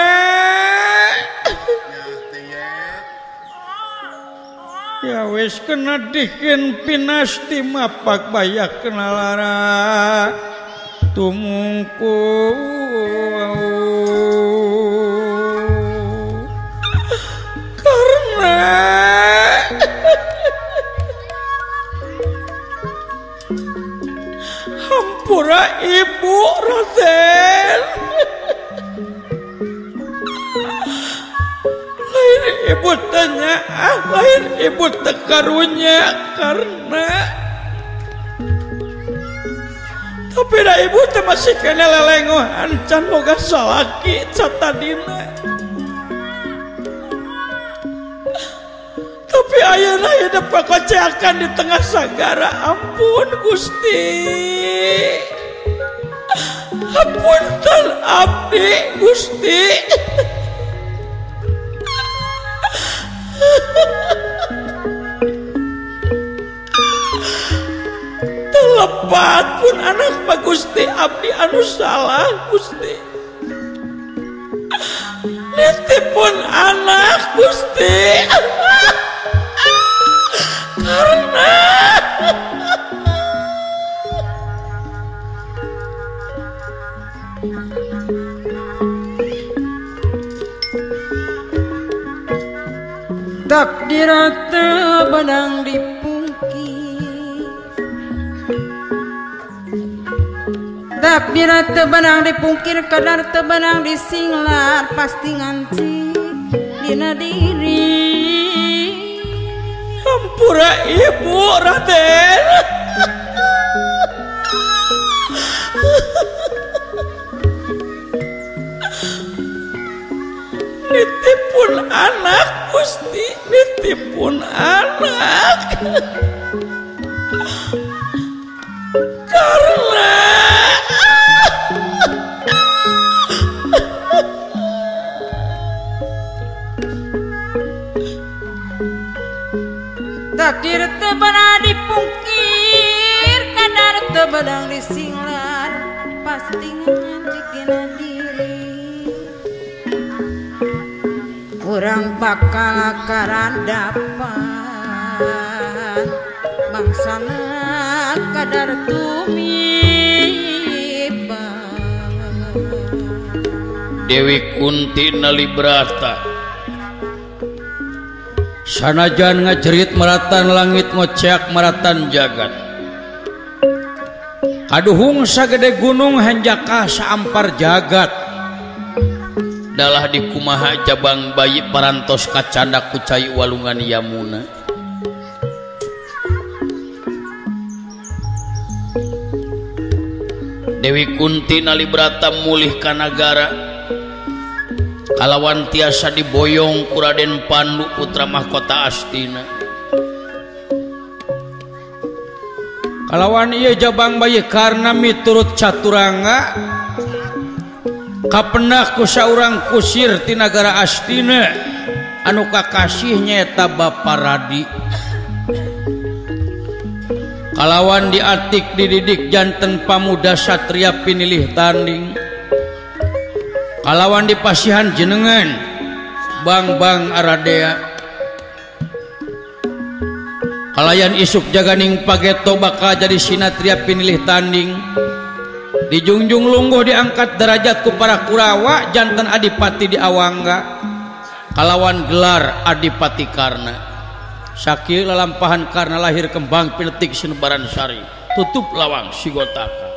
ya wis kena dikeun pinasti mapak bayak kena lara tumungku karena hampura ibu Raden lain ibu tanya lain ibu tekarunya karena tapi dah ibu teh masih kena lelengohan can boga salaki catadina tapi ayeuna hidup pakoceakan di tengah sagara. Ampun Gusti, ampunten abdi Gusti. Telepat pun anak Pak Gusti abdi anu salah Gusti. Nitipun anak Gusti. Karena takdir teu benang dipungkir, takdir teu benang dipungkir, kadar teu benang disinglar, pasti ngancik dina diri. hampura ibu Raden nitipun anak Gusti, nitipun anak karena takdir teu benang dipungkir, kadar teu benang disinglar, pasti ngancik dina diri. Urang bakal karandapan bangsana kadar tumiban. Dewi Kunti Nalibrata sanajan ngajerit maratan langit ngoceak maratan jagat kaduhung sagede gunung hanjaka saampar jagat dalah di kumaha jabang bayi parantos kacanda ku cai walungan Yamuna. Dewi Kunti Nalibrata mulih ka nagara kalawan tiasa diboyong ku Raden Pandu putra mahkota Astina. kalawan ieu jabang bayi karena miturut caturanga kapenah ku saurang kusir ti nagara Astina anu kakasih nyaeta Bapa Radi. Kalawan diatik dididik janten pamuda satria pinilih tanding, kalawan dipasihan jenengan Bang Aradea kalayan isuk jaganing pageto bakal jadi sinatria pinilih tanding dijunjung lungguh diangkat derajat ku para Kurawa jantan adipati di Awangga kalawan gelar Adipati Karna sakil lalampahan karena lahir kembang pinetik sinebaran sari tutup lawang sigotaka